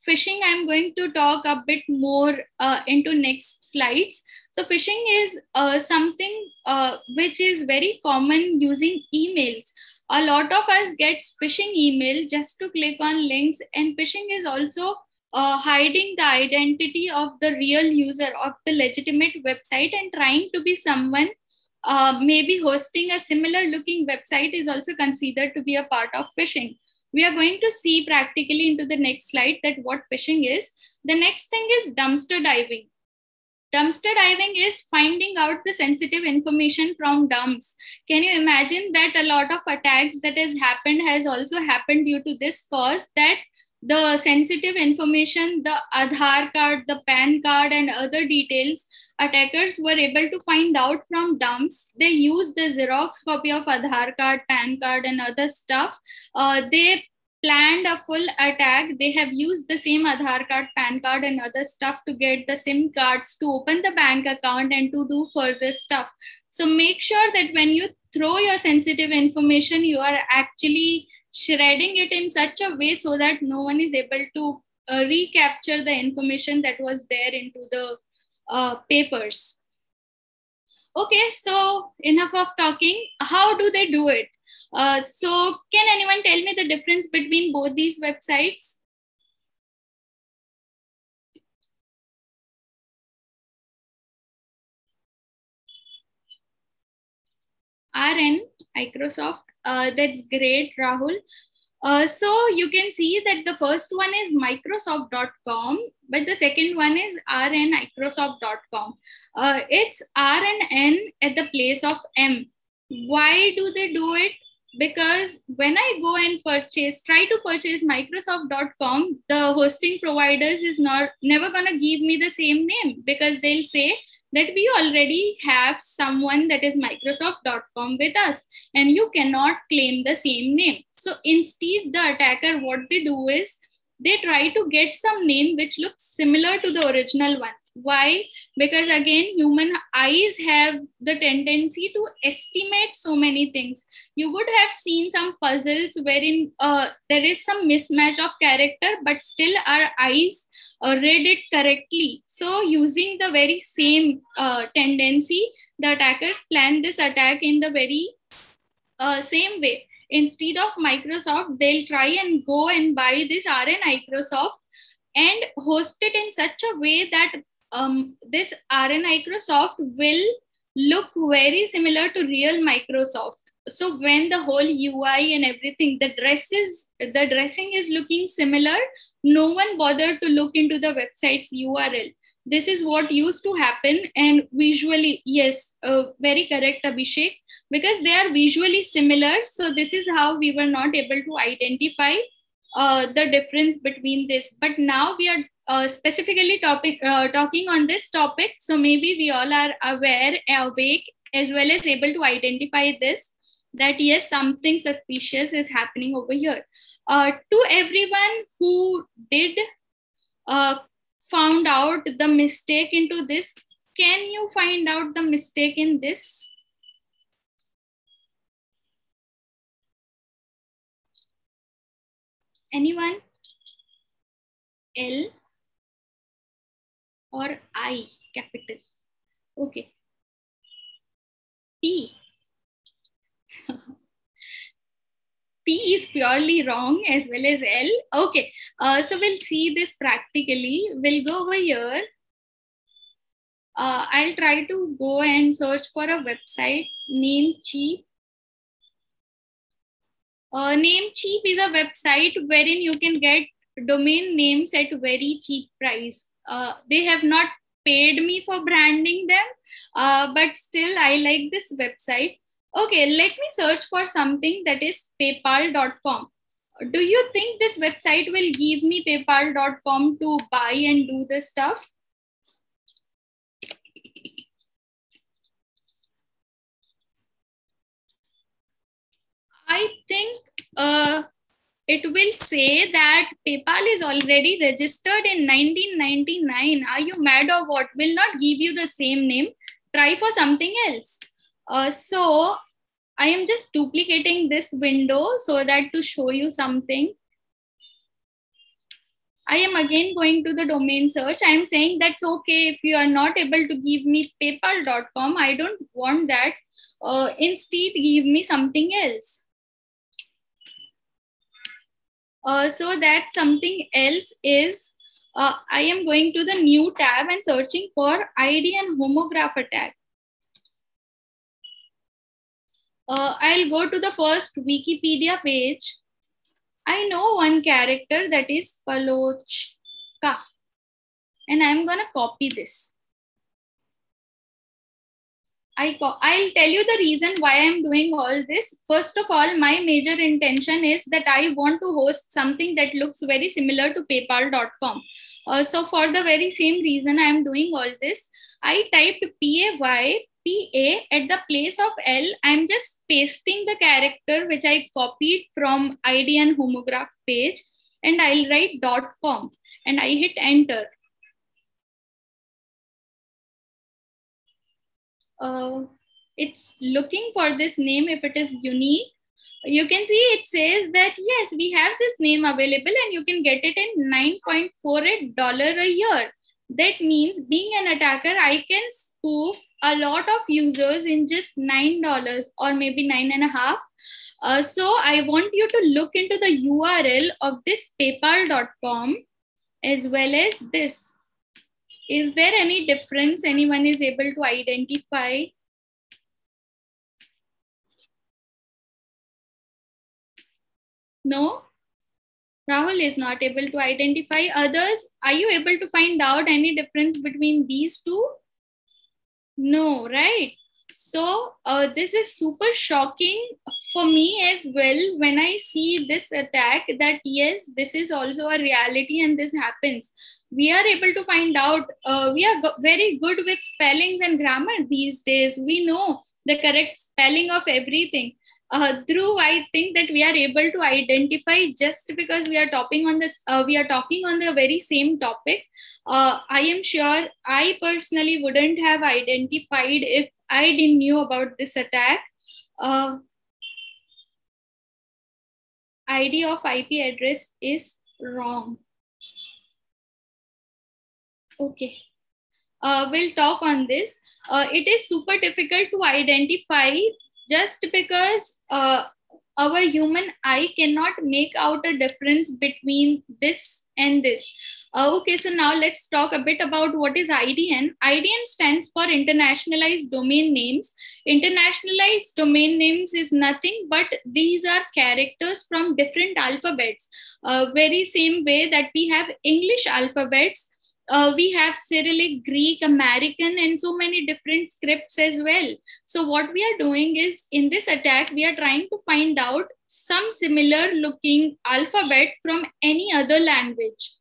phishing, I'm going to talk a bit more uh, into next slides. So phishing is uh, something uh, which is very common using emails. A lot of us gets phishing email just to click on links, and phishing is also uh, hiding the identity of the real user of the legitimate website and trying to be someone. Uh, maybe hosting a similar looking website is also considered to be a part of phishing. We are going to see practically into the next slide that what phishing is. The next thing is dumpster diving. Dumpster diving is finding out the sensitive information from dumps. Can you imagine that a lot of attacks that has happened has also happened due to this cause, that the sensitive information, the Aadhaar card, the PAN card and other details, attackers were able to find out from dumps. They used the Xerox copy of Aadhaar card, PAN card and other stuff. Uh, they planned a full attack. They have used the same Aadhaar card, PAN card and other stuff to get the SIM cards, to open the bank account and to do further stuff. So make sure that when you throw your sensitive information, you are actually shredding it in such a way so that no one is able to uh, recapture the information that was there into the uh, papers. Okay, so enough of talking. How do they do it? Uh, so can anyone tell me the difference between both these websites? R N, Microsoft. Uh, that's great, Rahul. Uh, so you can see that the first one is Microsoft dot com, but the second one is R N Microsoft dot com. Uh, it's R and N at the place of M. Why do they do it? Because when I go and purchase, try to purchase Microsoft dot com, the hosting providers is not never going to give me the same name, because they'll say that we already have someone that is Microsoft dot com with us and you cannot claim the same name. So instead, the attacker, what they do is they try to get some name which looks similar to the original one. Why? Because again, human eyes have the tendency to estimate so many things. You would have seen some puzzles wherein uh, there is some mismatch of character, but still our eyes uh, read it correctly. So using the very same uh, tendency, the attackers plan this attack in the very uh, same way. Instead of Microsoft, they'll try and go and buy this R N Microsoft and host it in such a way that um, this R N Microsoft will look very similar to real Microsoft. So when the whole U I and everything, the dresses, the dressing is looking similar, no one bothered to look into the website's U R L. This is what used to happen. And visually, yes, uh, very correct, Abhishek, because they are visually similar. So this is how we were not able to identify uh, the difference between this. But now we are uh, specifically topic, uh, talking on this topic. So maybe we all are aware, awake, as well as able to identify this, that yes, something suspicious is happening over here. Uh, to everyone who did uh, found out the mistake into this, can you find out the mistake in this? Anyone? L or I, capital? Okay. P. P is purely wrong, as well as L. Okay, uh, so we'll see this practically. We'll go over here. Uh, I'll try to go and search for a website, Namecheap. Uh, Namecheap is a website wherein you can get domain names at very cheap price. Uh, they have not paid me for branding them, uh, but still I like this website. Okay, let me search for something that is PayPal dot com. Do you think this website will give me PayPal dot com to buy and do this stuff? I think uh, it will say that PayPal is already registered in nineteen ninety-nine. Are you mad or what? Will not give you the same name. Try for something else. Uh, so I am just duplicating this window so that to show you something. I am again going to the domain search. I'm saying that's okay if you are not able to give me paypal dot com. I don't want that. Uh, instead, give me something else. Uh, so that something else is, uh, I am going to the new tab and searching for I D and homograph attack. Uh, I'll go to the first Wikipedia page. I know one character, that is Palochka, and I'm gonna copy this. I I'll tell you the reason why I'm doing all this. First of all, my major intention is that I want to host something that looks very similar to paypal dot com. Uh, so for the very same reason I'm doing all this, I typed P A Y P A at the place of L. I'm just pasting the character which I copied from I D and homograph page, and I'll write .com and I hit enter. Uh, it's looking for this name if it is unique. You can see it says that yes, we have this name available and you can get it in nine point four eight dollars a year. That means being an attacker, I can spoof a lot of users in just nine dollars or maybe nine and a half. Uh, so I want you to look into the U R L of this paypal dot com as well as this. Is there any difference anyone is able to identify? No? Rahul is not able to identify. Others, are you able to find out any difference between these two? No, right? So uh, this is super shocking for me as well when I see this attack, that yes, this is also a reality and this happens. We are able to find out, uh, we are go very good with spellings and grammar these days. We know the correct spelling of everything. Uh, Dhruv, I think that we are able to identify just because we are talking on this, uh, we are talking on the very same topic. Uh, I am sure I personally wouldn't have identified if I didn't know about this attack. Uh, I D of I P address is wrong. Okay, uh, we'll talk on this. Uh, it is super difficult to identify just because uh, our human eye cannot make out a difference between this and this. Uh, okay, so now let's talk a bit about what is I D N. I D N stands for Internationalized Domain Names. Internationalized Domain Names is nothing but these are characters from different alphabets. Uh, very same way that we have English alphabets, Uh, we have Cyrillic, Greek, American, and so many different scripts as well. So what we are doing is in this attack, we are trying to find out some similar looking alphabet from any other language.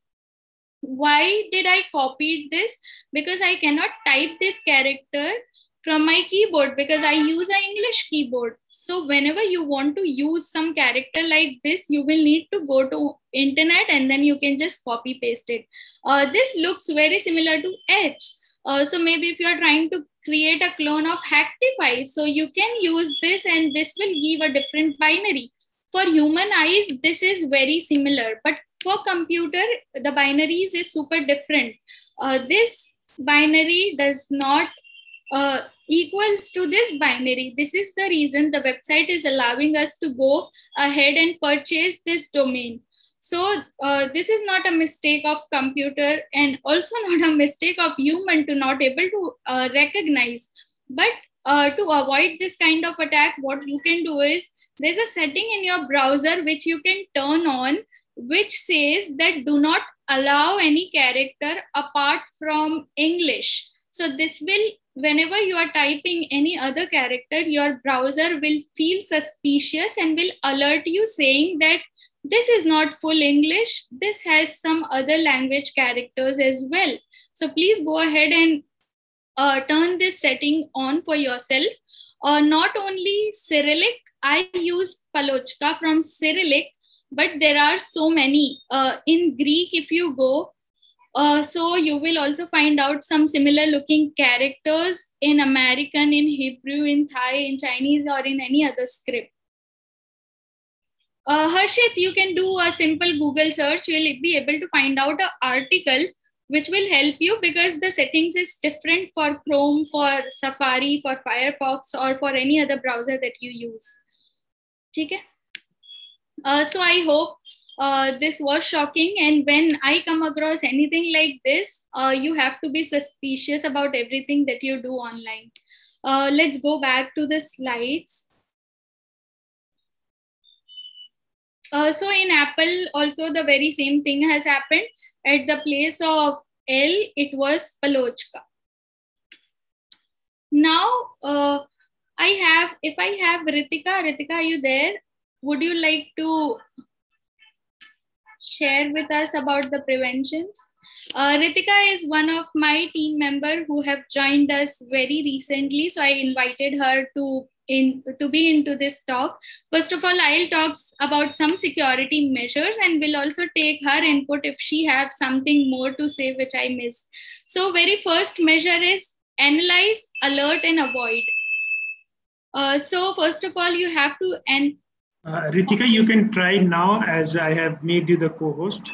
Why did I copy this? Because I cannot type this character from my keyboard because I use an English keyboard. So whenever you want to use some character like this, you will need to go to internet and then you can just copy paste it. Uh, this looks very similar to H. Uh, so maybe if you are trying to create a clone of Hacktify, so you can use this and this will give a different binary. For human eyes, this is very similar, but for computer, the binaries is super different. Uh, this binary does not uh, equals to this binary. This is the reason the website is allowing us to go ahead and purchase this domain. So uh, this is not a mistake of computer and also not a mistake of human to not able to uh, recognize. But uh, to avoid this kind of attack, what you can do is there's a setting in your browser which you can turn on, which says that do not allow any character apart from English. So this will, whenever you are typing any other character, your browser will feel suspicious and will alert you saying that this is not full English. This has some other language characters as well. So please go ahead and uh, turn this setting on for yourself. Uh, not only Cyrillic, I use Palochka from Cyrillic, but there are so many. Uh, in Greek, if you go, uh, so you will also find out some similar looking characters in American, in Hebrew, in Thai, in Chinese, or in any other script. Uh, Harshit, you can do a simple Google search. You will be able to find out an article which will help you, because the settings is different for Chrome, for Safari, for Firefox, or for any other browser that you use. Okay? Uh, so I hope uh, this was shocking. And when I come across anything like this, uh, you have to be suspicious about everything that you do online. Uh, let's go back to the slides. Uh, so in Apple also the very same thing has happened. At the place of L, it was Palochka. Now uh, I have, if I have Ritika, Ritika, are you there? Would you like to share with us about the preventions? Uh, Ritika is one of my team member who have joined us very recently. So I invited her to in to be into this talk. First of all, I'll talk about some security measures, and will also take her input if she has something more to say which I missed. So very first measure is analyze, alert, and avoid. Uh, so first of all, you have to and uh, Ritika, you can try now, as I have made you the co-host.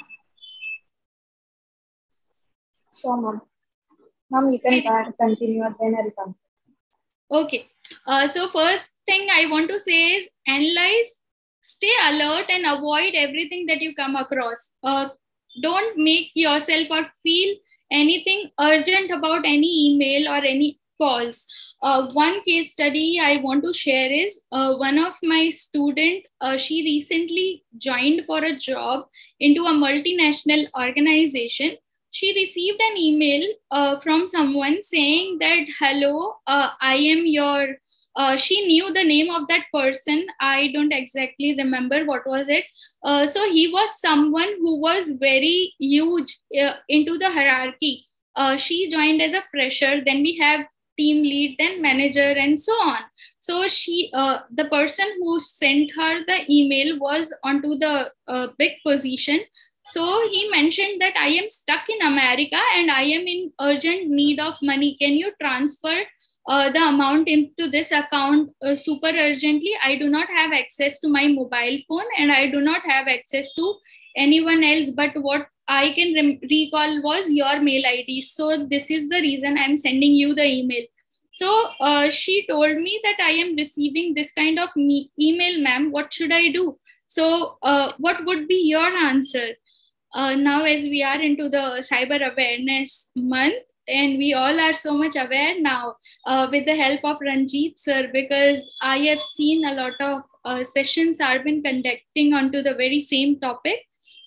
Sure, ma'am. Ma'am, you can continue, then I'll come. Okay. Uh, so first thing I want to say is analyze, stay alert, and avoid everything that you come across. Uh, don't make yourself or feel anything urgent about any email or any calls. Uh, one case study I want to share is uh, one of my student, uh, she recently joined for a job into a multinational organization. She received an email uh, from someone saying that, hello, uh, I am your, uh, she knew the name of that person. I don't exactly remember what was it. Uh, so he was someone who was very huge uh, into the hierarchy. Uh, she joined as a fresher, then we have team lead, then manager, and so on. So she, uh, the person who sent her the email was onto the uh, big position. So he mentioned that I am stuck in America and I am in urgent need of money. Can you transfer uh, the amount into this account uh, super urgently? I do not have access to my mobile phone and I do not have access to anyone else. But what I can re- recall was your mail I D. So this is the reason I'm sending you the email. So uh, she told me that I am receiving this kind of me- email, ma'am. What should I do? So uh, what would be your answer? Uh, now, as we are into the cyber awareness month, and we all are so much aware now uh, with the help of Ranjit sir, because I have seen a lot of uh, sessions are been conducting onto the very same topic.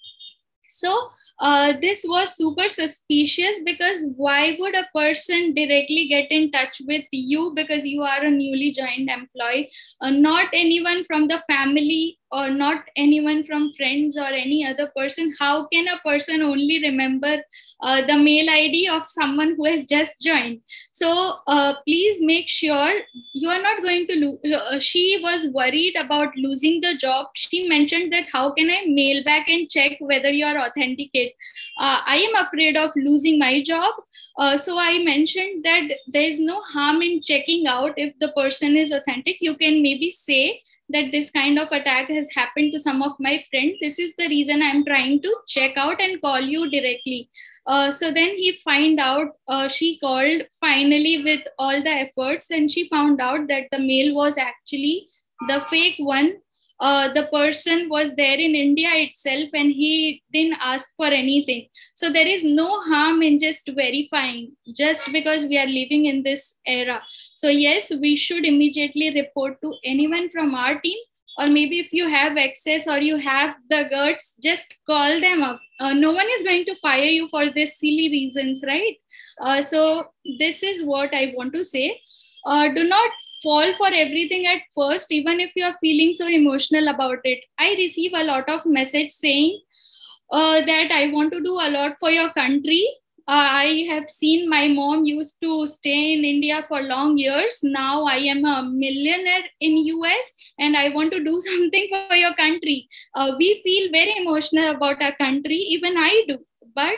So uh, this was super suspicious, because why would a person directly get in touch with you because you are a newly joined employee, uh, not anyone from the family or not anyone from friends or any other person? How can a person only remember uh, the mail I D of someone who has just joined? So uh, please make sure you are not going to lose. Uh, she was worried about losing the job. She mentioned that how can I mail back and check whether you are authenticate? Uh, I am afraid of losing my job. Uh, so I mentioned that there is no harm in checking out if the person is authentic. You can maybe say that this kind of attack has happened to some of my friends. This is the reason I'm trying to check out and call you directly. Uh, so then he find out, uh, she called finally with all the efforts, and she found out that the mail was actually the fake one. Uh, the person was there in India itself and he didn't ask for anything. So there is no harm in just verifying, just because we are living in this era. So yes, we should immediately report to anyone from our team, or maybe if you have access or you have the guts, just call them up. Uh, no one is going to fire you for this silly reasons, right? Uh, so this is what I want to say. Uh, do not fall for everything at first, even if you are feeling so emotional about it. I receive a lot of message saying uh, that I want to do a lot for your country. Uh, I have seen my mom used to stay in India for long years. Now I am a millionaire in U S and I want to do something for your country. Uh, we feel very emotional about our country. Even I do. But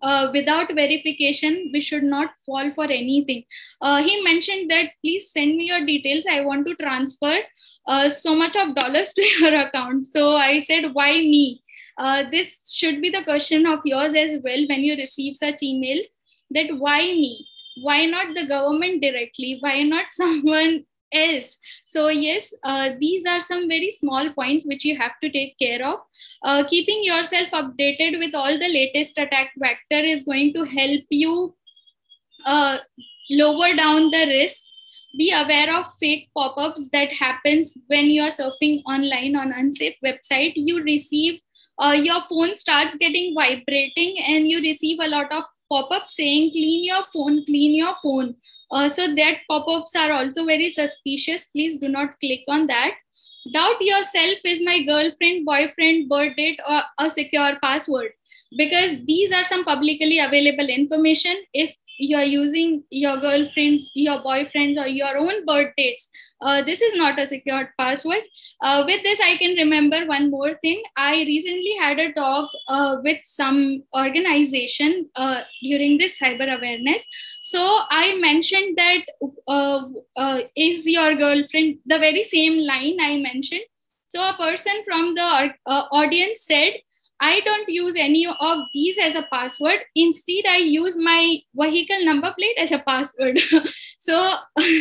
uh, without verification, we should not fall for anything. Uh, he mentioned that please send me your details. I want to transfer uh, so much of dollars to your account. So I said, why me? Uh, this should be the question of yours as well when you receive such emails, that why me? Why not the government directly? Why not someone else? So yes, uh, these are some very small points which you have to take care of. Uh, keeping yourself updated with all the latest attack vector is going to help you uh, lower down the risk. Be aware of fake pop-ups that happens when you are surfing online on unsafe website. You receive, uh, your phone starts getting vibrating and you receive a lot of pop-up saying clean your phone, clean your phone. Uh, so that pop-ups are also very suspicious. Please do not click on that. Doubt yourself, is my girlfriend, boyfriend, birth date, or a secure password? Because these are some publicly available information. If you are using your girlfriend's, your boyfriend's, or your own birth dates, uh, this is not a secured password. Uh, with this, I can remember one more thing. I recently had a talk uh, with some organization uh, during this cyber awareness. So I mentioned that uh, uh, is your girlfriend, the very same line I mentioned. So a person from the uh, audience said, I don't use any of these as a password. Instead, I use my vehicle number plate as a password. So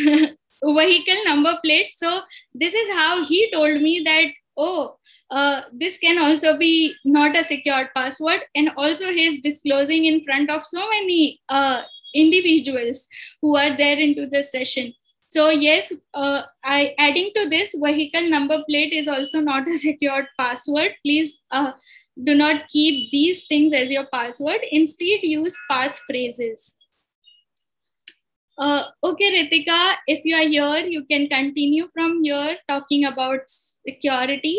vehicle number plate. So this is how he told me that, oh, uh, this can also be not a secured password. And also he's disclosing in front of so many uh, individuals who are there into the session. So yes, uh, I adding to this, vehicle number plate is also not a secured password. Please uh, do not keep these things as your password. Instead, use passphrases. Uh, okay, Ritika, if you are here, you can continue from here talking about security.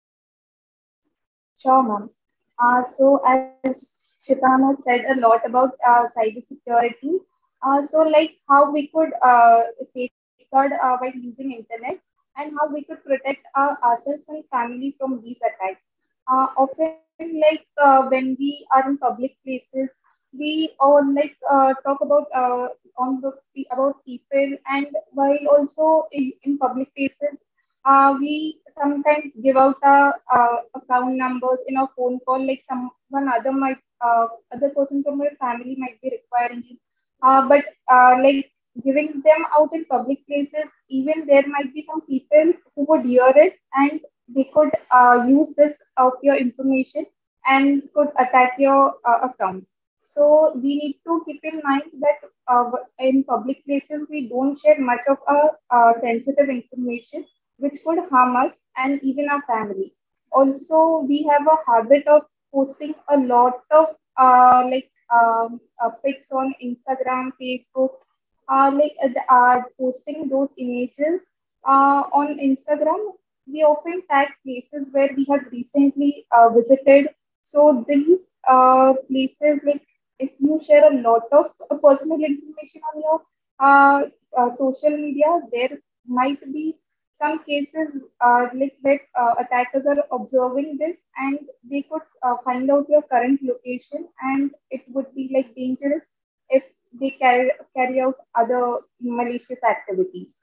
Sure, ma'am. Uh, so as Shivana said a lot about uh, cyber security. Uh, so like how we could uh, safeguard uh, while using internet, and how we could protect uh, ourselves and family from these attacks. Uh, often, like uh, when we are in public places, we or like uh, talk about uh, on the about people, and while also in, in public places, uh, we sometimes give out our uh, account numbers in a phone call. Like someone other might, uh, other person from your family might be requiring it. Uh, but uh, like giving them out in public places, even there might be some people who would hear it, and they could uh, use this of your information and could attack your uh, accounts. So we need to keep in mind that uh, in public places we don't share much of our uh, sensitive information which could harm us and even our family. Also, we have a habit of posting a lot of uh, like um, uh, pics on Instagram, Facebook, uh, like uh, the- uh, posting those images uh, on Instagram. We often tag places where we have recently uh, visited. So these uh, places, like if you share a lot of uh, personal information on your uh, uh, social media, there might be some cases uh, like where uh, attackers are observing this, and they could uh, find out your current location, and it would be like dangerous if they carry, carry out other malicious activities.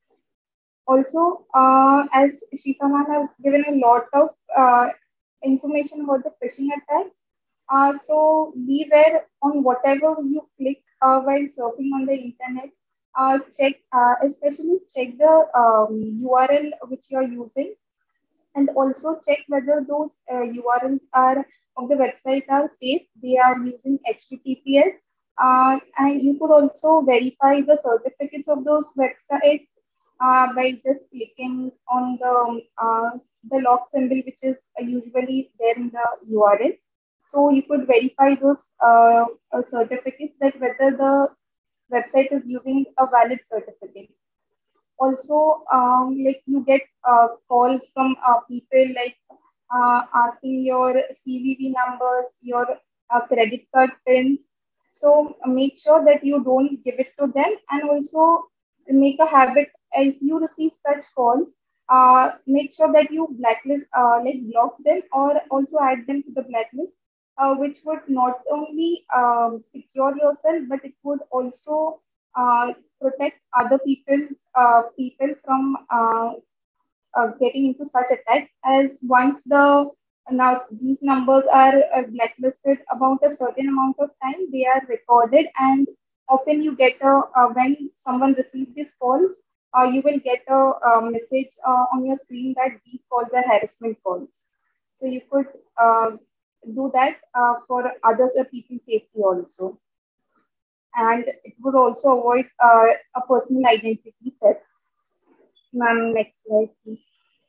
Also, uh, as Shifa ma'am has given a lot of uh, information about the phishing attacks, uh, so beware on whatever you click uh, while surfing on the internet. Uh, check, uh, especially check the um, U R L which you are using, and also check whether those uh, U R Ls are of the website are safe. They are using H T T P S, uh, and you could also verify the certificates of those websites uh, by just clicking on the uh, the lock symbol, which is uh, usually there in the U R L. So you could verify those uh, uh, certificates, that whether the website is using a valid certificate. Also, um, like you get uh, calls from uh, people like uh, asking your C V V numbers, your uh, credit card pins. So uh, make sure that you don't give it to them, and also make a habit, if you receive such calls, uh, make sure that you blacklist, uh, like block them, or also add them to the blacklist, uh, which would not only um, secure yourself, but it would also uh, protect other people's uh, people from uh, uh, getting into such attacks. As once the now these numbers are uh, blacklisted about a certain amount of time, they are recorded, and often you get a uh, when someone receives these calls, uh, you will get a, a message uh, on your screen that these calls are harassment calls. So you could uh, do that uh, for others or people's safety also, and it would also avoid uh, a personal identity theft. Ma'am, next slide, please.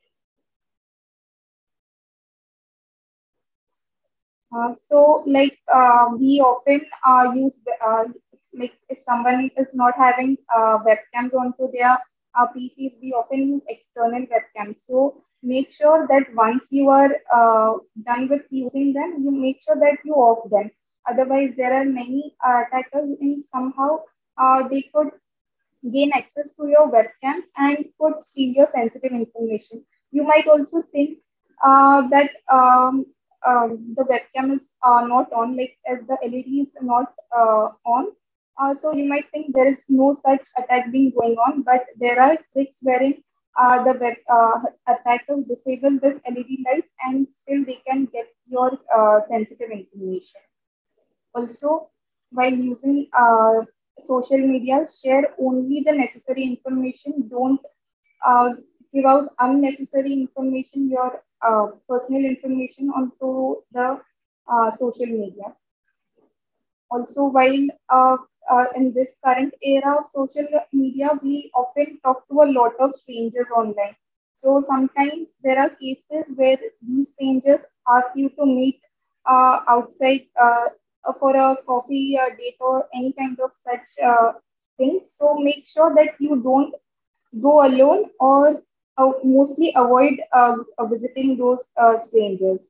Uh, so, like uh, we often uh, use uh, like if someone is not having uh, webcams onto their uh, P Cs, we often use external webcams. So make sure that once you are uh, done with using them, you make sure that you off them. Otherwise, there are many uh, attackers in somehow uh, they could gain access to your webcams and could steal your sensitive information. You might also think uh, that um, um, the webcam is uh, not on, like as the L E D is not uh, on. Uh, so you might think there is no such attack being going on, but there are tricks wherein uh, the web uh, attackers disable this L E D lights and still they can get your uh, sensitive information. Also, while using uh, social media, share only the necessary information. Don't uh, give out unnecessary information, your uh, personal information onto the uh, social media. Also, while uh, uh, in this current era of social media, we often talk to a lot of strangers online. So sometimes there are cases where these strangers ask you to meet uh, outside uh, uh, for a coffee uh, date or any kind of such uh, things. So make sure that you don't go alone or uh, mostly avoid uh, uh, visiting those uh, strangers.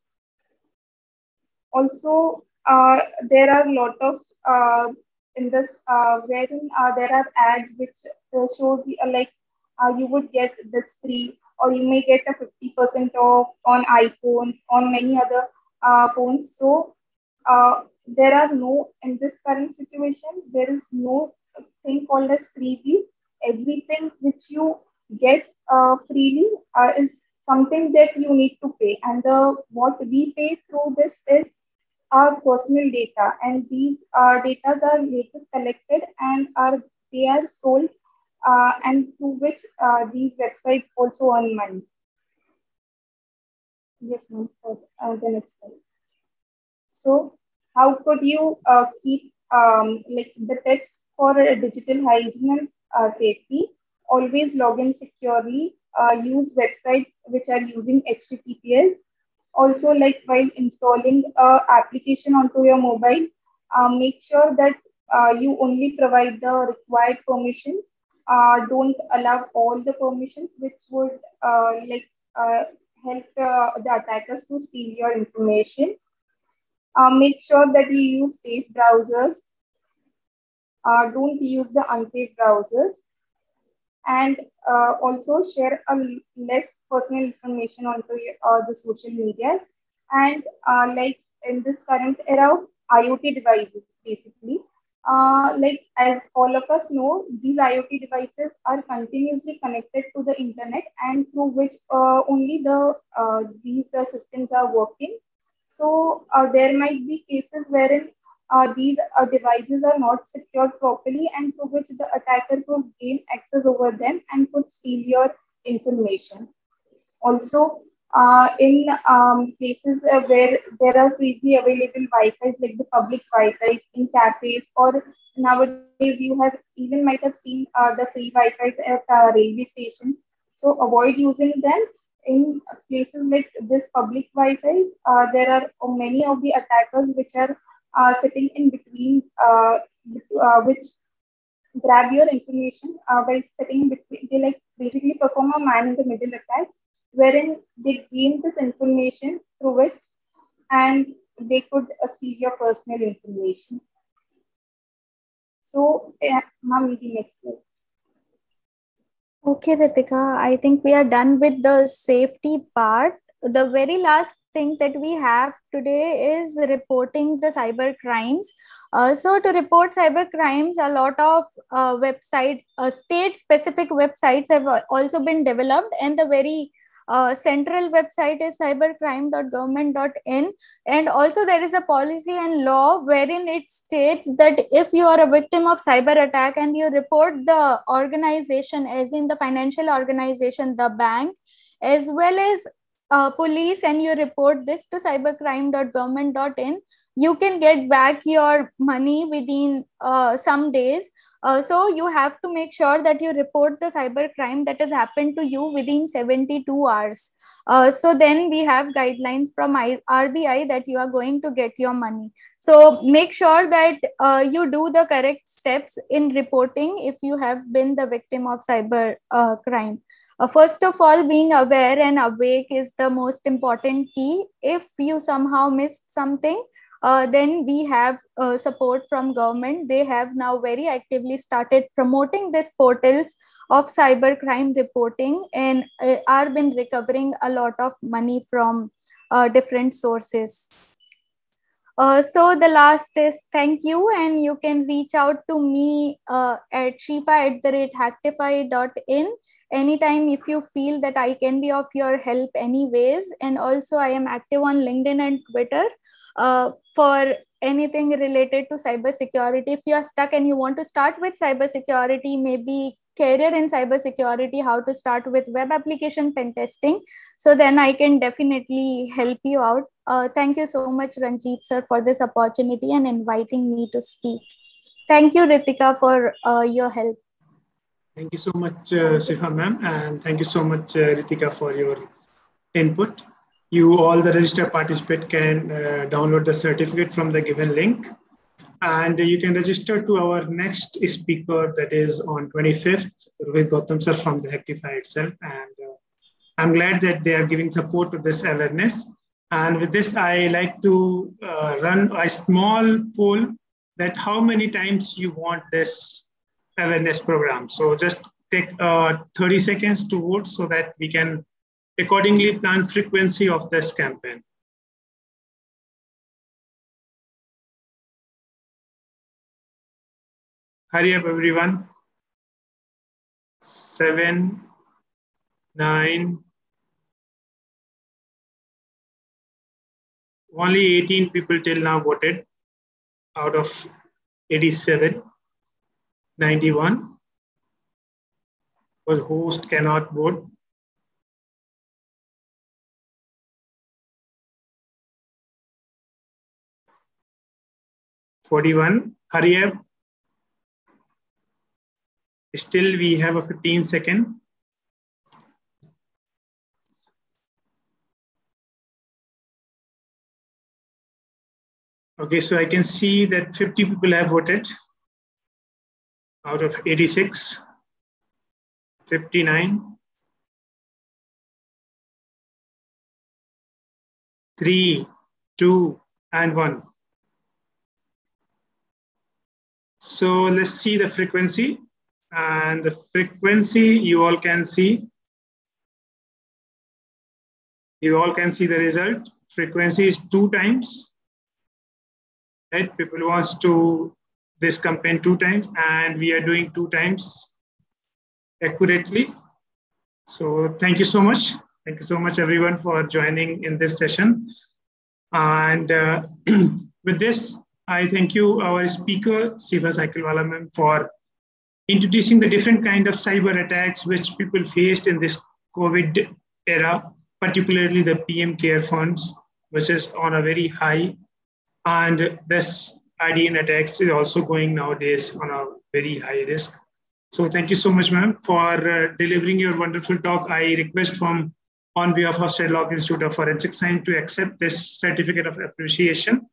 Also, uh, there are a lot of uh, in this uh, wherein uh, there are ads which uh, shows you, uh, like uh, you would get this free, or you may get a fifty percent off on iPhones, on many other uh, phones. So uh, there are no, in this current situation, there is no thing called as freebies. Everything which you get uh, freely uh, is something that you need to pay, and the what we pay through this is our personal data, and these uh, data are later collected and are they are sold uh, and through which uh, these websites also earn money. Yes, ma'am. For uh, the next slide. So, how could you uh, keep um, like the tips for uh, digital hygiene and uh, safety? Always log in securely. Uh, use websites which are using H T T P S. Also, like while installing a application onto your mobile, uh, make sure that uh, you only provide the required permissions. Uh, don't allow all the permissions, which would uh, like uh, help uh, the attackers to steal your information. Uh, make sure that you use safe browsers. Uh, don't use the unsafe browsers. And uh, also share a less personal information onto uh, the social media. And uh, like in this current era of IoT devices, basically, uh, like as all of us know, these IoT devices are continuously connected to the internet, and through which uh, only the uh, these uh, systems are working. So uh, there might be cases wherein uh, these uh, devices are not secured properly, and through which the attacker could gain access over them and could steal your information. Also, uh, in um, places uh, where there are freely available Wi-Fi, like the public Wi-Fi in cafes, or nowadays you have even might have seen uh, the free Wi-Fi at uh, railway stations. So avoid using them. In places like this public Wi-Fi, uh, there are many of the attackers which are uh, sitting in between, uh, uh, which grab your information uh, by sitting between. They like basically perform a man in the middle attacks, wherein they gain this information through it, and they could uh, steal your personal information. So, uh, ma'am, the next slide. Okay, Ritika, I think we are done with the safety part. the very last thing that we have today is reporting the cyber crimes. Uh, so to report cyber crimes, a lot of uh, websites, uh, state-specific websites have also been developed, and the very uh, central website is cybercrime dot government dot in. And also there is a policy and law wherein it states that if you are a victim of cyber attack and you report the organization, as in the financial organization, the bank, as well as uh, police, and you report this to cybercrime dot government dot in, you can get back your money within uh, some days. Uh, so you have to make sure that you report the cyber crime that has happened to you within seventy-two hours. Uh, so then we have guidelines from R B I that you are going to get your money. So make sure that uh, you do the correct steps in reporting if you have been the victim of cyber uh, crime. Uh, first of all, being aware and awake is the most important key. If you somehow missed something, Uh, then we have uh, support from government. They have now very actively started promoting these portals of cybercrime reporting, and uh, are been recovering a lot of money from uh, different sources. Uh, so the last is thank you, and you can reach out to me uh, at shifa at the rate hacktify dot in anytime if you feel that I can be of your help anyways. And also I am active on LinkedIn and Twitter. Uh, for anything related to cybersecurity. If you are stuck and you want to start with cybersecurity, maybe career in cybersecurity, how to start with web application pen testing, so then I can definitely help you out. Uh, thank you so much, Ranjit sir, for this opportunity and inviting me to speak. Thank you, Ritika, for uh, your help. Thank you so much, uh, Shifa ma'am, and thank you so much, uh, Ritika, for your input. You, all the registered participants, can uh, download the certificate from the given link, and you can register to our next speaker, that is on twenty-fifth, with Gautam sir from the Hacktify itself. And uh, I'm glad that they are giving support to this awareness. And with this, I like to uh, run a small poll that how many times you want this awareness program. So just take uh, thirty seconds to vote so that we can accordingly plan frequency of this campaign. Hurry up, everyone. Seven, nine, only eighteen people till now voted out of eighty-seven, ninety-one. Because host cannot vote. forty-one, hurry up. Still, we have a fifteen second. Okay, so I can see that fifty people have voted out of eighty-six, fifty-nine, three, two, and one. So let's see the frequency, and the frequency you all can see. You all can see the result. Frequency is two times, right? People wants to this campaign two times, and we are doing two times accurately. So thank you so much. Thank you so much, everyone, for joining in this session. And uh, with this, I thank you, our speaker, Shifa Cyclewala ma'am, for introducing the different kind of cyber attacks which people faced in this COVID era, particularly the P M Care Funds, which is on a very high. And this I D N attacks is also going nowadays on a very high risk. So thank you so much, ma'am, for uh, delivering your wonderful talk. I request from, on behalf of Shedlock Institute of Forensic Science, to accept this certificate of appreciation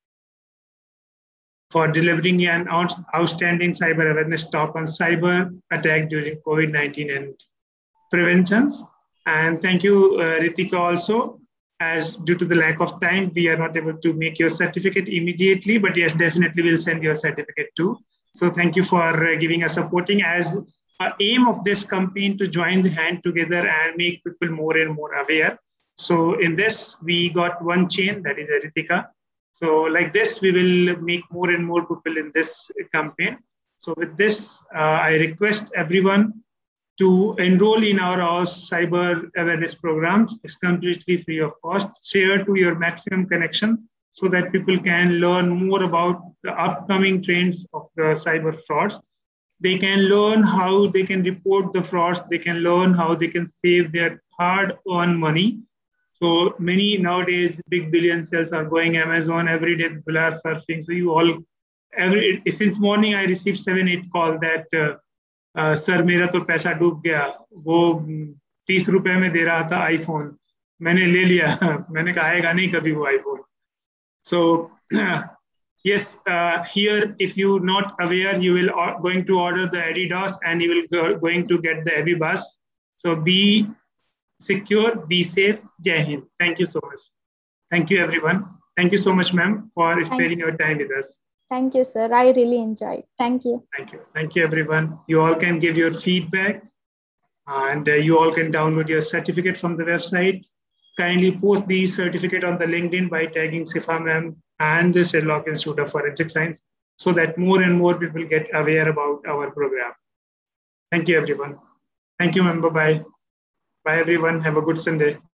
for delivering an outstanding cyber awareness talk on cyber attack during COVID nineteen and preventions. And thank you, uh, Ritika, also, as due to the lack of time, we are not able to make your certificate immediately, but yes, definitely we'll send your certificate too. So thank you for uh, giving us supporting, as uh, aim of this campaign to join the hand together and make people more and more aware. So in this, we got one chain, that is Aritika. So like this, we will make more and more people in this campaign. So with this, uh, I request everyone to enroll in our, our cyber awareness programs. It's completely free of cost. Share to your maximum connection so that people can learn more about the upcoming trends of the cyber frauds. They can learn how they can report the frauds. They can learn how they can save their hard-earned money. So many nowadays, big billion sales are going Amazon every day. People are surfing. So you all, every since morning, I received seven, eight calls that uh, sir, मेरा तो पैसा डूब गया. वो तीस रुपए में दे रहा था आईफोन. मैंने ले लिया. मैंने कहा आएगा नहीं कभी वो iPhone. So yes, uh, here if you not aware, you will or, going to order the Adidas and you will go, going to get the Abibus. So be secure, be safe. Jai Hind. Thank you so much. Thank you, everyone. Thank you so much, ma'am, for sparing your time with us. Thank you, sir. I really enjoyed. Thank you. Thank you. Thank you, everyone. You all can give your feedback and uh, you all can download your certificate from the website. Kindly post the certificate on the LinkedIn by tagging Sifa ma'am and the Shedlock Institute of Forensic Science so that more and more people get aware about our program. Thank you, everyone. Thank you, ma'am. Bye-bye. Bye, everyone. Have a good Sunday.